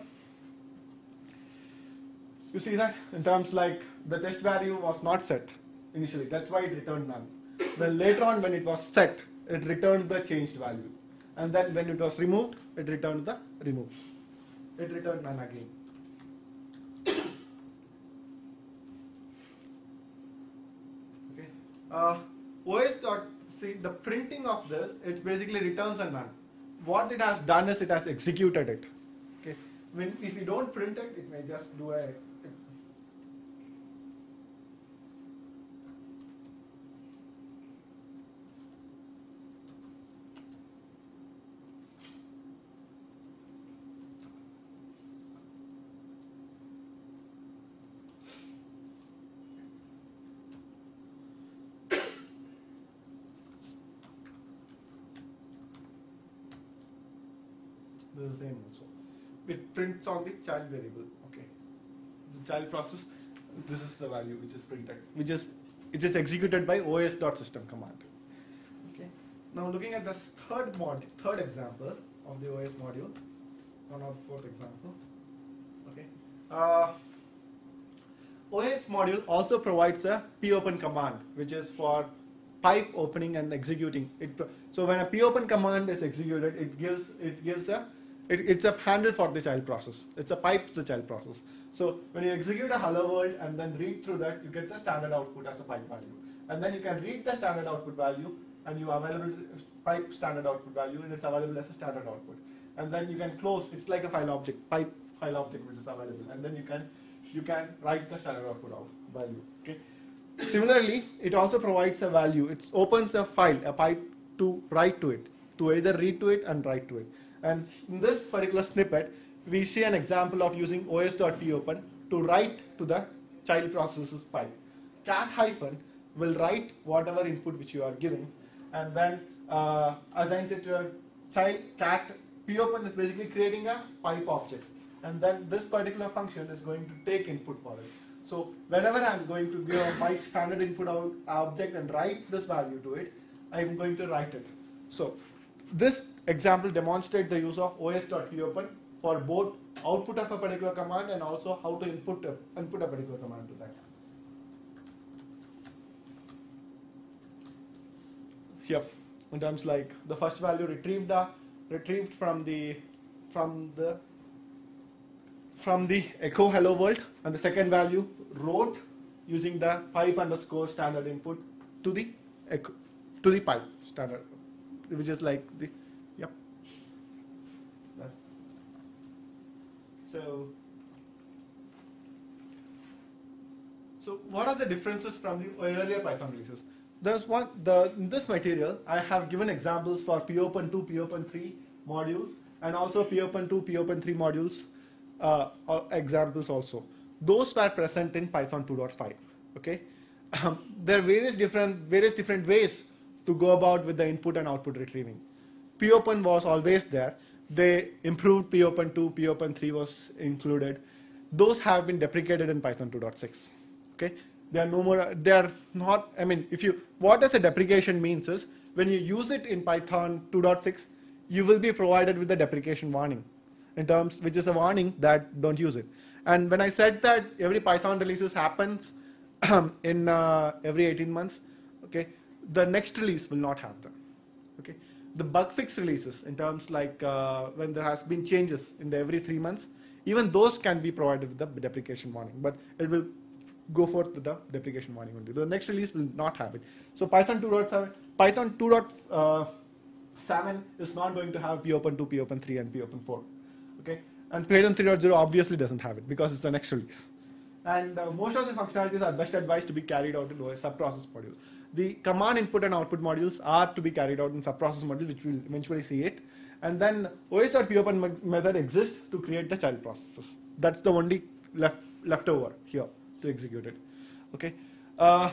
Speaker 1: you see that in terms like the test value was not set initially, that's why it returned none. Then later on when it was set, it returned the changed value. And then when it was removed, it returned the removed. It returned none again. Okay. Uh, O S dot, see the printing of this, it basically returns a none. What it has done is it has executed it. Okay. When if you don't print it, it may just do a the same also. It prints on the child variable. Okay, the child process. This is the value which is printed, which is it is executed by os.system command. Okay. Now looking at the third mod, third example of the O S module, one or fourth example. Okay. Uh, O S module also provides a popen command, which is for pipe opening and executing. It, so when a popen command is executed, it gives it gives a It, it's a handle for the child process. It's a pipe to the child process. So when you execute a hello world and then read through that, you get the standard output as a pipe value. And then you can read the standard output value and you available pipe standard output value and it's available as a standard output. And then you can close, it's like a file object, pipe file object which is available. And then you can you can write the standard output out value. Okay. Similarly, it also provides a value. It opens a file, a pipe to write to it, to either read to it and write to it. And in this particular snippet, we see an example of using os.popen to write to the child process's pipe. Cat hyphen will write whatever input which you are giving, and then uh, assigns it to a child. Cat popen is basically creating a pipe object, and then this particular function is going to take input for it. So whenever I'm going to give a pipe standard input out object and write this value to it, I'm going to write it. So this example demonstrates the use of os.popen for both output of a particular command and also how to input a, input a particular command to that. Here, in terms like the first value retrieved the retrieved from the from the from the echo hello world, and the second value wrote using the pipe underscore standard input to the echo to the pipe standard, which is like the yep. So, so what are the differences from the earlier Python releases? There's one. The in this material, I have given examples for popen two, popen three modules, and also popen two, popen three modules uh, examples also. Those were present in Python two point five. Okay, um, there are various different various different ways to go about with the input and output retrieving. Popen was always there. They improved popen two, popen three was included. Those have been deprecated in Python two point six. Okay, they are no more. They are not. I mean, if you what does a deprecation means is when you use it in Python two point six, you will be provided with the deprecation warning, in terms which is a warning that don't use it. And when I said that every Python releases happens in uh, every eighteen months, okay, the next release will not have them. Okay. The bug fix releases, in terms like uh, when there has been changes in the every three months, even those can be provided with the deprecation warning, but it will go forth with the deprecation warning only. The next release will not have it. So Python two point seven, Python two point seven is not going to have P open two, P open three, and P open four. Okay, and Python three point zero obviously doesn't have it because it's the next release. And uh, most of the functionalities are best advised to be carried out in O S subprocess module. The command input and output modules are to be carried out in subprocess module, which we'll eventually see it. And then os.popen me- method exists to create the child processes. That's the only left left over here to execute it. Okay. Uh,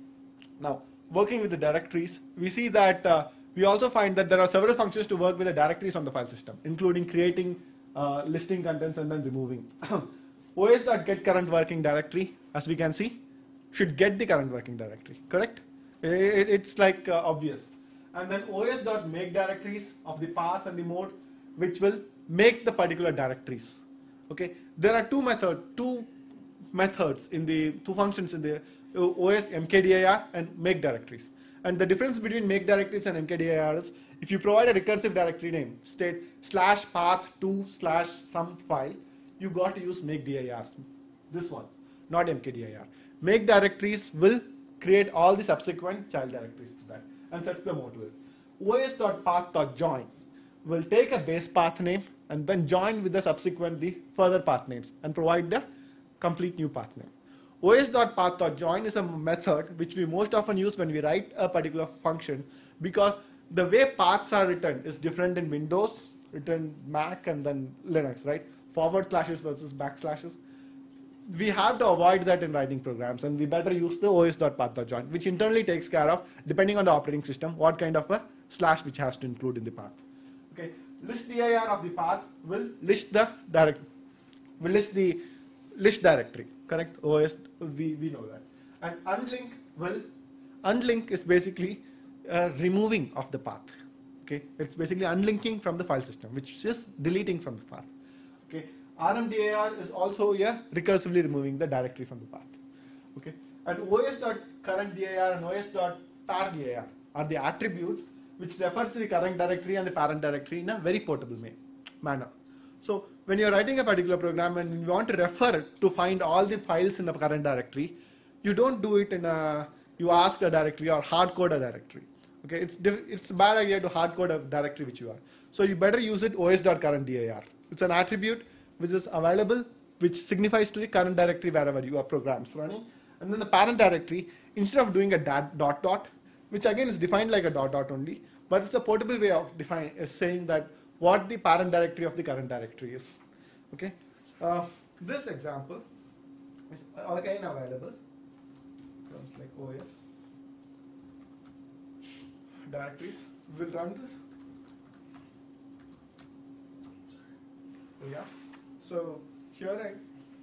Speaker 1: now, working with the directories, we see that uh, we also find that there are several functions to work with the directories on the file system, including creating, uh, listing contents, and then removing. os.getCurrent working directory, as we can see, should get the current working directory, correct? It, it's like uh, obvious. And then os.make directories of the path and the mode, which will make the particular directories. Okay, there are two method, two methods in the two functions in the os mkdir and make directories. And the difference between make directories and mkdir is if you provide a recursive directory name, state slash path to slash some file, you got to use make dirs. This one, not mkdir. Make directories will create all the subsequent child directories to that and set the mode will. os.path.join will take a base path name and then join with the subsequent the further path names and provide the complete new path name. os.path.join is a method which we most often use when we write a particular function because the way paths are written is different in Windows, written Mac, and then Linux, right? Forward slashes versus backslashes. We have to avoid that in writing programs, and we better use the os.path.join, which internally takes care of, depending on the operating system, what kind of a slash which has to include in the path. Okay, list dir of the path will list the direct, will list the list directory. Correct? Os, we we know that. And unlink will unlink is basically uh, removing of the path. Okay, it's basically unlinking from the file system, which is deleting from the path. Okay. rmdir is also yeah, recursively removing the directory from the path. Okay, and os.currentdir and os.pardir are the attributes which refer to the current directory and the parent directory in a very portable manner. So when you're writing a particular program and you want to refer to find all the files in the current directory, you don't do it in a you ask a directory or hard code a directory. Okay, it's it's a bad idea to hard code a directory which you are. So you better use it os.currentdir. It's an attribute which is available, which signifies to the current directory wherever your program is running. And then the parent directory, instead of doing a dot dot, dot which again is defined like a dot dot only, but it's a portable way of defining, is saying that what the parent directory of the current directory is. Okay, uh, this example is again available. Comes like O S directories. We'll run this. So yeah. So here I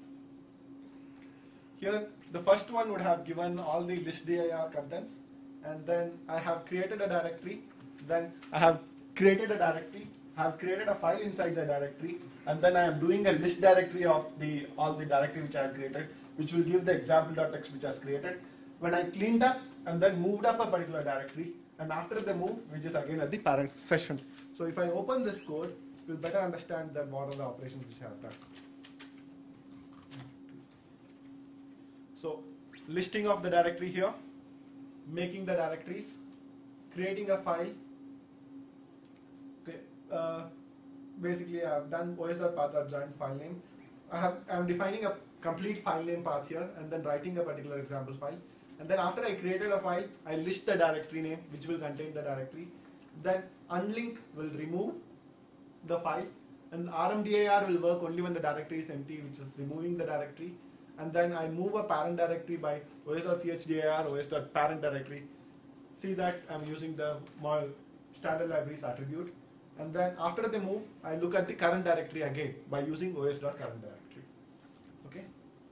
Speaker 1: here the first one would have given all the list dir contents, and then I have created a directory. Then I have created a directory. I have created a file inside the directory, and then I am doing a list directory of the all the directory which I have created, which will give the example.txt which I has created. When I cleaned up and then moved up a particular directory, and after the move, which is again at the parent session. So if I open this code, we'll better understand that what are the operations which I have done. So listing of the directory here, making the directories, creating a file. Okay, uh, basically I have done os.path.join file name. I have I'm defining a complete file name path here and then writing a particular example file. And then after I created a file, I list the directory name which will contain the directory. Then unlink will remove the file, and rmdir will work only when the directory is empty, which is removing the directory. And then I move a parent directory by os.chdr, os.parent directory. See that I'm using the standard libraries attribute. And then after the move, I look at the current directory again by using os.current directory. Okay.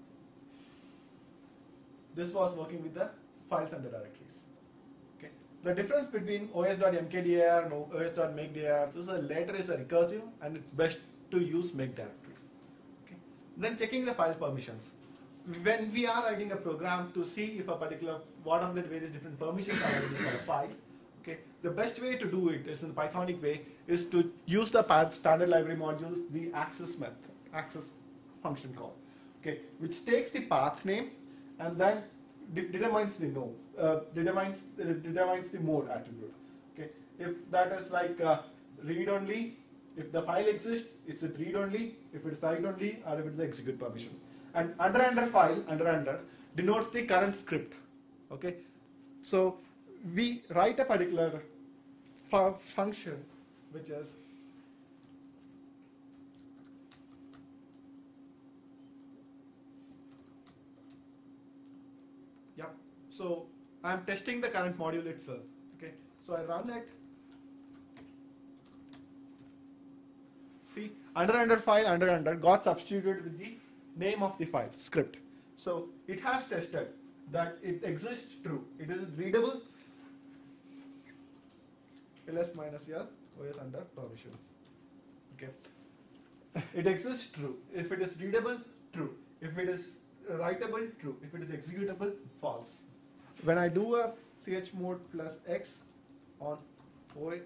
Speaker 1: This was working with the files and the directories. Okay. The difference between os.mkdir and os.makedir is a later is a recursive, and it's best to use make directories. Okay. Then checking the file permissions. When we are writing a program to see if a particular what are the various different permissions are available for a file, okay, the best way to do it is in the Pythonic way is to use the path standard library modules, the access method, access function call, okay, which takes the path name and then de- determines the no, uh, determines uh, determines the mode attribute. Okay, if that is like uh, read only, if the file exists, is it read only? If it's write only, or if it's the execute permission. And under under file under under denotes the current script. Okay, so we write a particular fu- function which is yeah. So I'm testing the current module itself. Okay, so I run it. See, under under file under under got substituted with the name of the file script. So it has tested that it exists true. It is readable. ls minus l os under permissions. Okay, it exists true. If it is readable, true. If it is writable, true. If it is executable, false. When I do a chmod plus x on O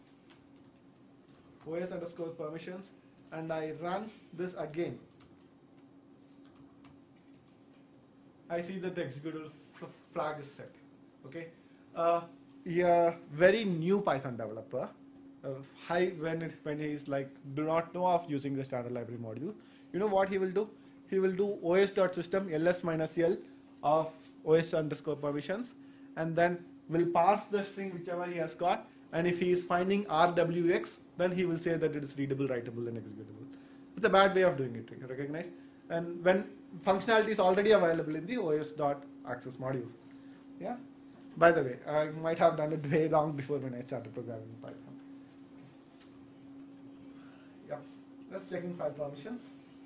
Speaker 1: os underscore permissions and I run this again, I see that the executable flag is set. Okay, uh, yeah, very new Python developer, uh, high when it, when he is like do not know of using the standard library module. You know what he will do? He will do os.system ls minus l of os underscore permissions, and then will parse the string whichever he has got. And if he is finding R W X, then he will say that it is readable, writable, and executable. It's a bad way of doing it. You recognize? And when functionality is already available in the os.access module. Yeah. By the way, I might have done it way long before when I started programming in Python. Yeah. Let's check in file permissions.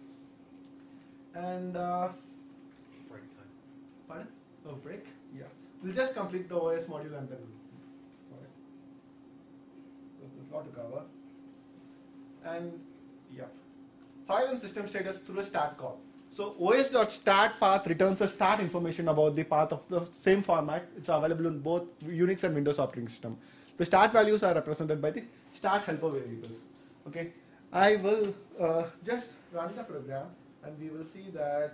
Speaker 1: And uh,
Speaker 3: Break time.
Speaker 1: pardon? Oh, break. Yeah. We'll just complete the O S module and then. There's a lot to cover. And yeah, file and system status through a stat call. So os.stat path returns a stat information about the path of the same format. It's available in both Unix and Windows operating system. The stat values are represented by the stat helper variables. Okay, I will uh, just run the program and we will see that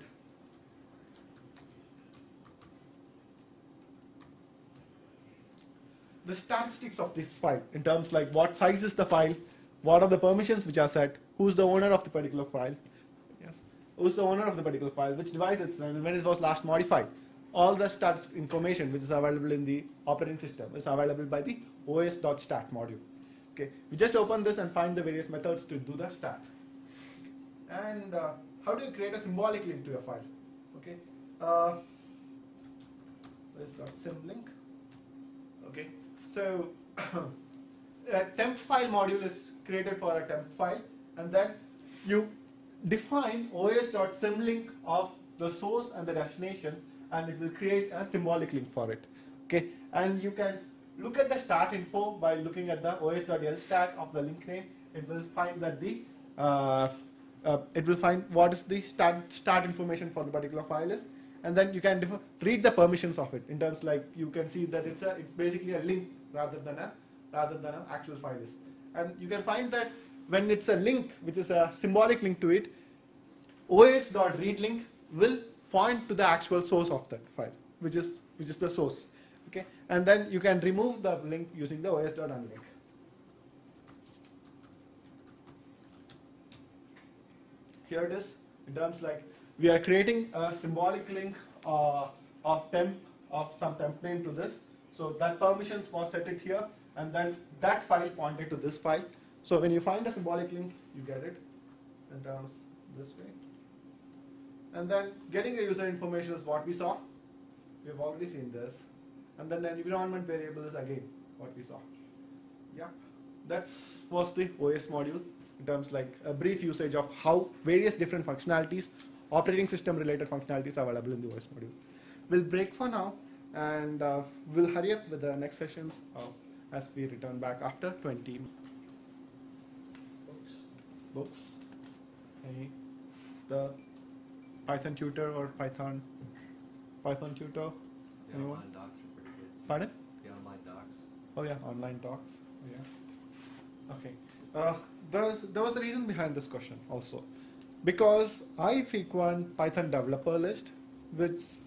Speaker 1: the statistics of this file in terms like what size is the file, what are the permissions which are set, who's the owner of the particular file, yes, who's the owner of the particular file, which device it's running, when it was last modified. All the stats information which is available in the operating system is available by the os.stat module. Okay, we just open this and find the various methods to do the stat. And uh, how do you create a symbolic link to your file? Okay, uh, symlink. Okay, so a temp file module is created for a temp file, and then you define os.symlink of the source and the destination, and it will create a symbolic link for it. Okay, and you can look at the start info by looking at the os.lstat of the link name. It will find that the uh, uh, it will find what is the start start information for the particular file is, and then you can def- read the permissions of it in terms like you can see that it's a it's basically a link rather than a rather than an actual file is. And you can find that when it's a link, which is a symbolic link to it, os.readLink will point to the actual source of that file, which is which is the source. Okay, and then you can remove the link using the os.unlink. Here it is. In terms like we are creating a symbolic link uh, of temp of some temp name to this. So that permissions was set it here, and then that file pointed to this file. So when you find a symbolic link, you get it in terms this way. And then getting a user information is what we saw. We have already seen this. And then the environment variable is again what we saw. Yeah, that was the O S module in terms like a brief usage of how various different functionalities, operating system related functionalities are available in the O S module. We'll break for now, and uh, we'll hurry up with the next sessions uh, as we return back after twenty
Speaker 2: Books.
Speaker 1: books. Any the Python tutor or Python Python tutor?
Speaker 5: The
Speaker 1: Anyone?
Speaker 5: online docs are pretty good.
Speaker 1: Pardon?
Speaker 5: The online docs.
Speaker 1: Oh yeah, online talks. Oh, yeah. Okay. Uh, there was there was a reason behind this question also, because I frequent Python developer list, which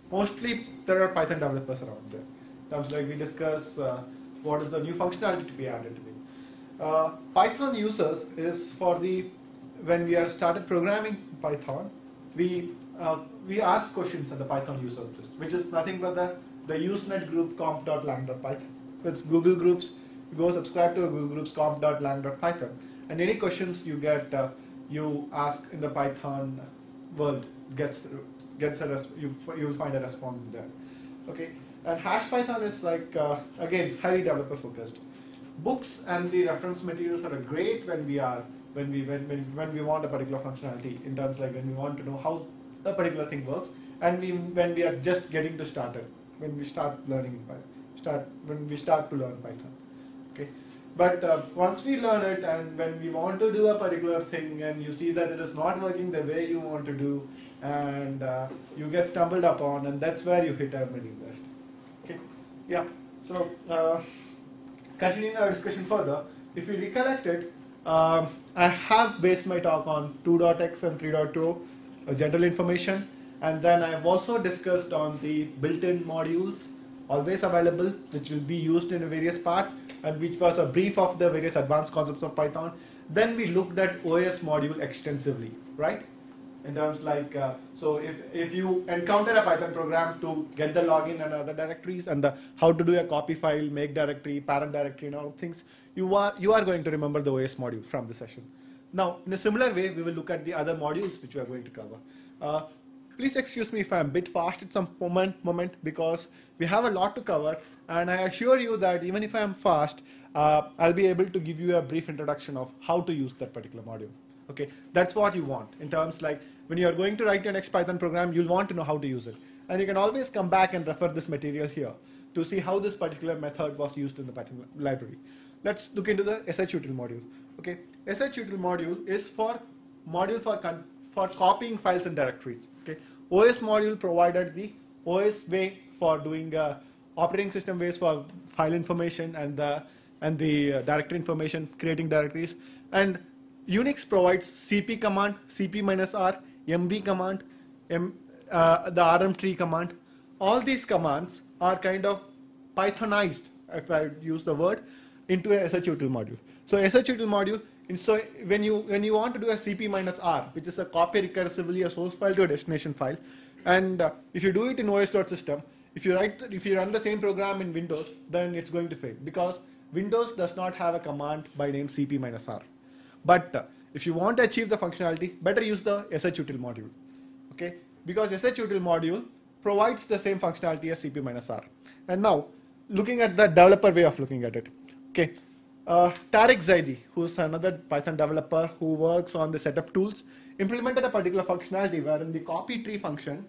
Speaker 1: mostly there are Python developers around there. Terms like we discuss uh, what is the new functionality to be added to it. Uh, Python users is for the, when we are started programming Python, we uh, we ask questions at the Python users list, which is nothing but the, the usenet group comp.lang.python. It's Google groups, you go subscribe to Google groups comp.lang.python. And any questions you get, uh, you ask in the Python world, gets gets a res you you will find a response in there. Okay, and Hash Python is like uh, again highly developer focused. Books and the reference materials are great when we are when we when, when when we want a particular functionality, in terms like when we want to know how a particular thing works, and we when we are just getting to start it, when we start learning Python, start when we start to learn Python. Okay. But uh, once we learn it, and when we want to do a particular thing, and you see that it is not working the way you want to do, and uh, you get stumbled upon, and that's where you hit a mailing list. Okay, yeah. So uh, continuing our discussion further, if you recollect it, um, I have based my talk on two dot x and three point two, uh, general information, and then I have also discussed on the built-in modules always available, which will be used in various parts, and which was a brief of the various advanced concepts of Python. Then we looked at O S module extensively, right? In terms like, uh, so if, if you encounter a Python program to get the login and other directories, and the, how to do a copy file, make directory, parent directory, and all things, you are, you are going to remember the O S module from the session. Now, in a similar way, we will look at the other modules which we are going to cover. Uh, Please excuse me if I'm a bit fast at some moment, moment because we have a lot to cover, and I assure you that even if I'm fast, uh, I'll be able to give you a brief introduction of how to use that particular module. Okay, that's what you want in terms like when you're going to write your next Python program, you'll want to know how to use it. And you can always come back and refer this material here to see how this particular method was used in the Python library. Let's look into the shutil module. Okay, shutil module is for module for con for copying files and directories. Okay, O S module provided the O S way for doing uh, operating system ways for file information and the and the uh, directory information, creating directories. And Unix provides C P command, C P minus R, M V command, M, uh, the R M tree command. All these commands are kind of Pythonized, if I use the word, into a shutil module. So shutil module. So when you when you want to do a C P minus R, which is a copy recursively a source file to a destination file, and uh, if you do it in O S.system, if you write the, if you run the same program in Windows, then it's going to fail because Windows does not have a command by name C P minus R. But uh, if you want to achieve the functionality, better use the shutil module, okay? Because shutil module provides the same functionality as C P minus R. And now, looking at the developer way of looking at it, okay? Uh, Tarek Zaidi, who's another Python developer who works on the setup tools, implemented a particular functionality wherein the copy tree function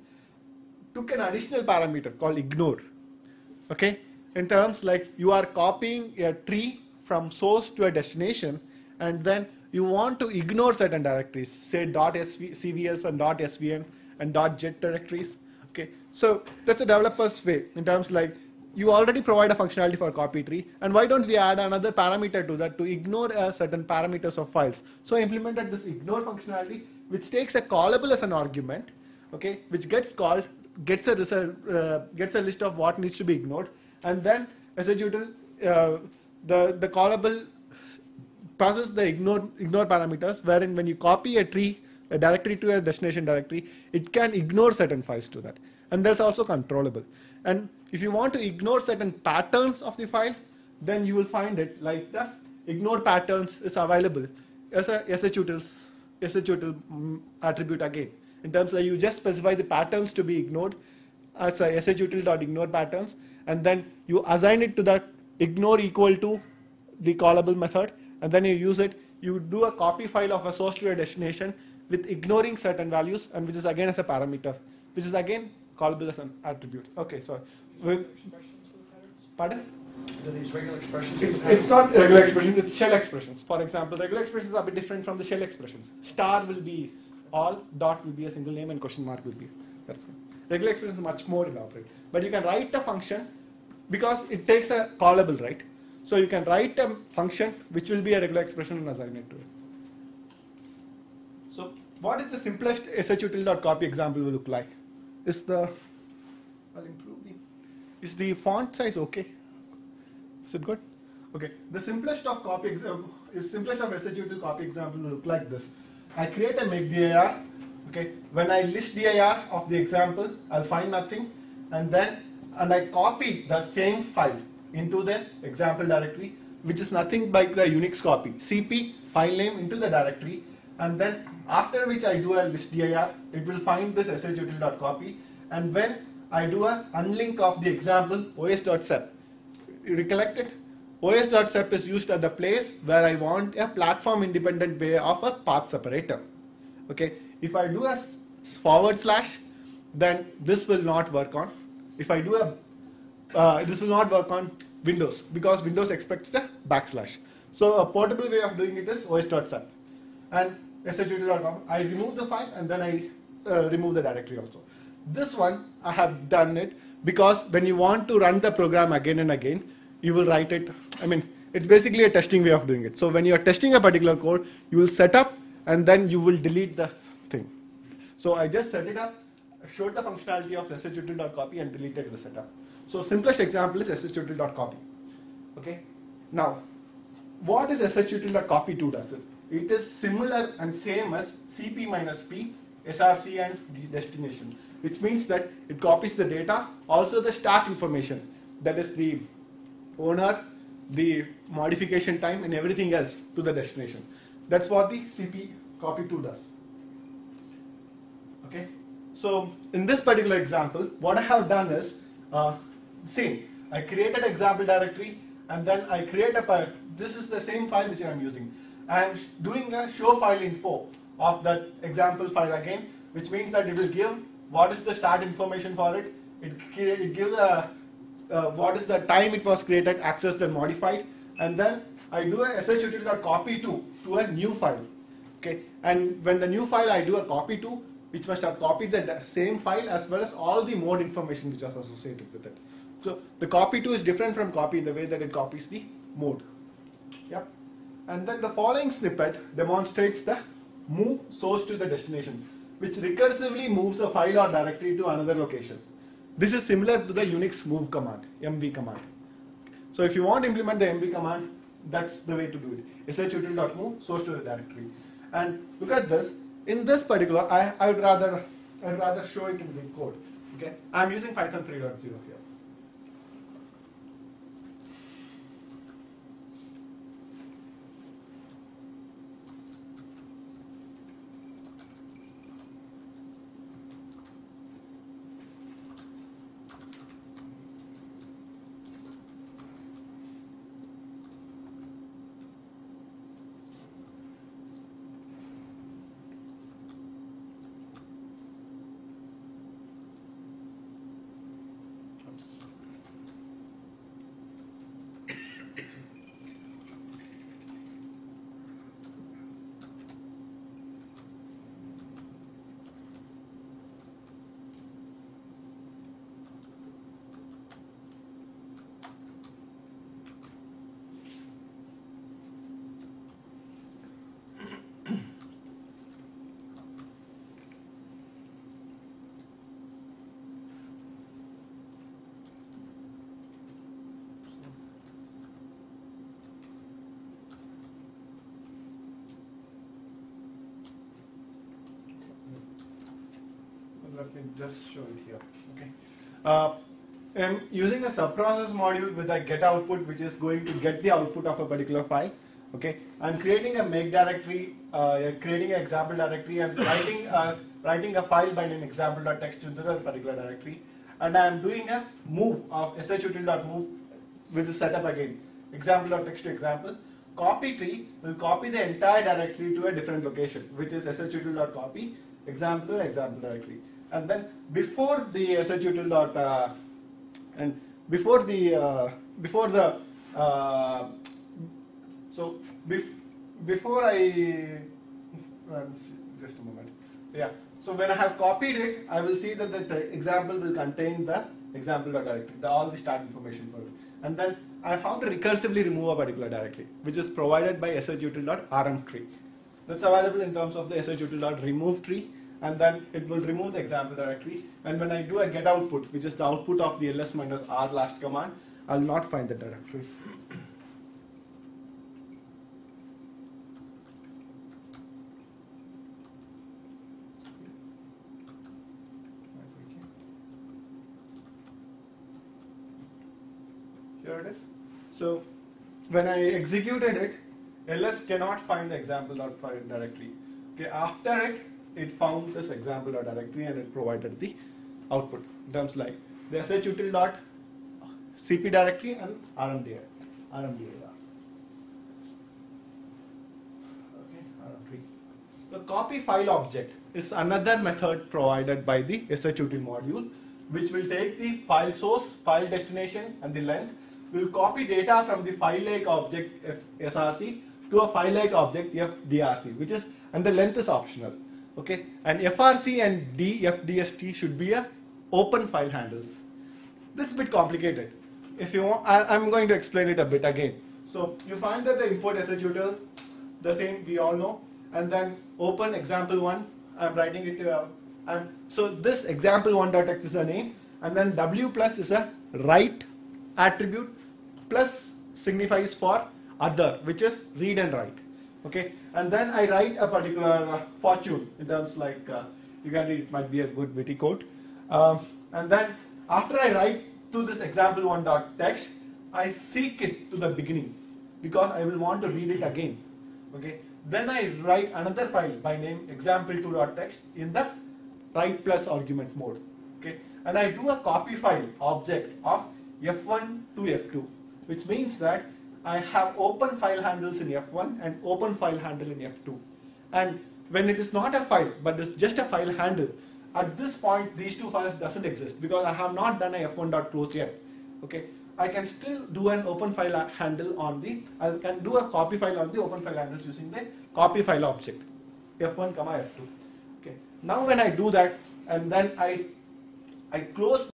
Speaker 1: took an additional parameter called ignore. Okay, in terms like you are copying a tree from source to a destination, and then you want to ignore certain directories, say .cvs and .svn and .jet directories. Okay, so that's a developer's way in terms like you already provide a functionality for a copy tree, and why don't we add another parameter to that to ignore uh, certain parameters of files? So I implemented this ignore functionality, which takes a callable as an argument, okay, which gets called, gets a result, uh, gets a list of what needs to be ignored, and then shutil, uh, the the callable passes the ignore ignore parameters, wherein when you copy a tree, a directory to a destination directory, it can ignore certain files to that, and that's also controllable. And if you want to ignore certain patterns of the file, then you will find it like the ignore patterns is available as a shutil shutil attribute again. In terms of you just specify the patterns to be ignored as a shutil.ignore patterns, and then you assign it to the ignore equal to the callable method, and then you use it. You do a copy file of a source to a destination with ignoring certain values, and which is again as a parameter, which is again callable as an attribute. Okay, so with, pardon?
Speaker 2: Do these regular expressions?
Speaker 1: It's, it's not regular expressions, it's shell expressions. For example, regular expressions are a bit different from the shell expressions. Star will be all, dot will be a single name, and question mark will be. That's it. Regular expressions is much more elaborate. But you can write a function because it takes a callable, right? So you can write a function which will be a regular expression and assign it to it. So what is the simplest shutil.copy example will look like? Is the I'll improve the. Is the font size okay? Is it good? Okay. The simplest of copy example is simplest of S H U T L copy example will look like this. I create a make dir. Okay. When I list dir of the example, I'll find nothing, and then and I copy the same file into the example directory, which is nothing but the Unix copy. C P file name into the directory, and then after which I do a list dir, it will find this S H U T L dot copy, and when I do a unlink of the example os.sep. You recollect it? os.sep is used at the place where I want a platform independent way of a path separator. Okay. If I do a forward slash, then this will not work on. If I do a, uh, this will not work on Windows because Windows expects a backslash. So a portable way of doing it is os.sep. And S H U T L dot com, I remove the file and then I uh, remove the directory also. This one, I have done it because when you want to run the program again and again, you will write it. I mean, it's basically a testing way of doing it. So when you are testing a particular code, you will set up and then you will delete the thing. So I just set it up, showed the functionality of S H U T L dot copy and deleted the setup. So simplest example is S H U T L dot copy. Okay. Now, what is S H U T L dot copy two does it? It is similar and same as C P minus P, S R C and destination, which means that it copies the data, also the start information, that is the owner, the modification time and everything else to the destination. That's what the C P copy two does. Okay. So in this particular example, what I have done is uh, same. I created example directory and then I create a, this is the same file which I am using. I am doing a show file info of that example file again, which means that it will give what is the start information for it. It, it gives a, uh, what is the time it was created, accessed and modified, and then I do a S H U T L dot copy to to a new file. Okay, and when the new file I do a copy to, which must have copied the same file as well as all the mode information which was associated with it. So the copy to is different from copy in the way that it copies the mode. Yep. And then the following snippet demonstrates the move source to the destination, which recursively moves a file or directory to another location. This is similar to the Unix move command, M V command. So if you want to implement the M V command, that's the way to do it. S H U T L dot move source to the directory. And look at this. In this particular, I, I would rather I'd rather show it in the code. Okay, I'm using Python three point zero here. Let me just show it here. Okay. Uh, I'm using a subprocess module with a get output, which is going to get the output of a particular file. Okay. I'm creating a make directory, uh, creating an example directory, and writing a, writing a file by name example.txt into the particular directory, and I'm doing a move of S H U T L dot move, which is set up again example.txt to example. Copy tree will copy the entire directory to a different location, which is S H U T L dot copy example to example directory. And then before the S H U T L dot uh, and before the uh, before the uh, so bef before I um, just a moment, yeah. So when I have copied it, I will see that the example will contain the example dot directory, the, all the start information for it. And then I have how to recursively remove a particular directory, which is provided by S H U T L dot R M tree. That's available in terms of the S H U T L dot remove tree and then it will remove the example directory. And when I do a get output, which is the output of the ls minus r last command, I'll not find the directory. Here it is. So when I executed it, ls cannot find the example.file directory. Okay, after it, it found this example.directory and it provided the output in terms like the shutil.cp directory and rmdir. rmdir. Okay, R M three. The copy file object is another method provided by the shutil module, which will take the file source, file destination, and the length. Will copy data from the file-like object F S R C to a file-like object F D R C, which is, and the length is optional. Okay, and F R C and D F D S T should be a open file handles. That's a bit complicated. If you want, I, I'm going to explain it a bit again. So you find that the import shutil, the same we all know, and then open example one. I'm writing it. Uh, I'm, so this example one.x is a name, and then w plus is a write attribute, plus signifies for other, which is read and write. Okay, and then I write a particular uh, fortune in terms like uh, you can read, it might be a good witty quote. Um, and then after I write to this example one.text, I seek it to the beginning because I will want to read it again. Okay, then I write another file by name example two.text in the write plus argument mode. Okay, and I do a copy file object of F one to F two, which means that I have open file handles in F one and open file handle in F two. And when it is not a file, but it's just a file handle, at this point these two files doesn't exist because I have not done a F one.close yet. Okay, I can still do an open file handle on the, I can do a copy file on the open file handles using the copy file object F one comma F two. Okay, now when I do that and then I I close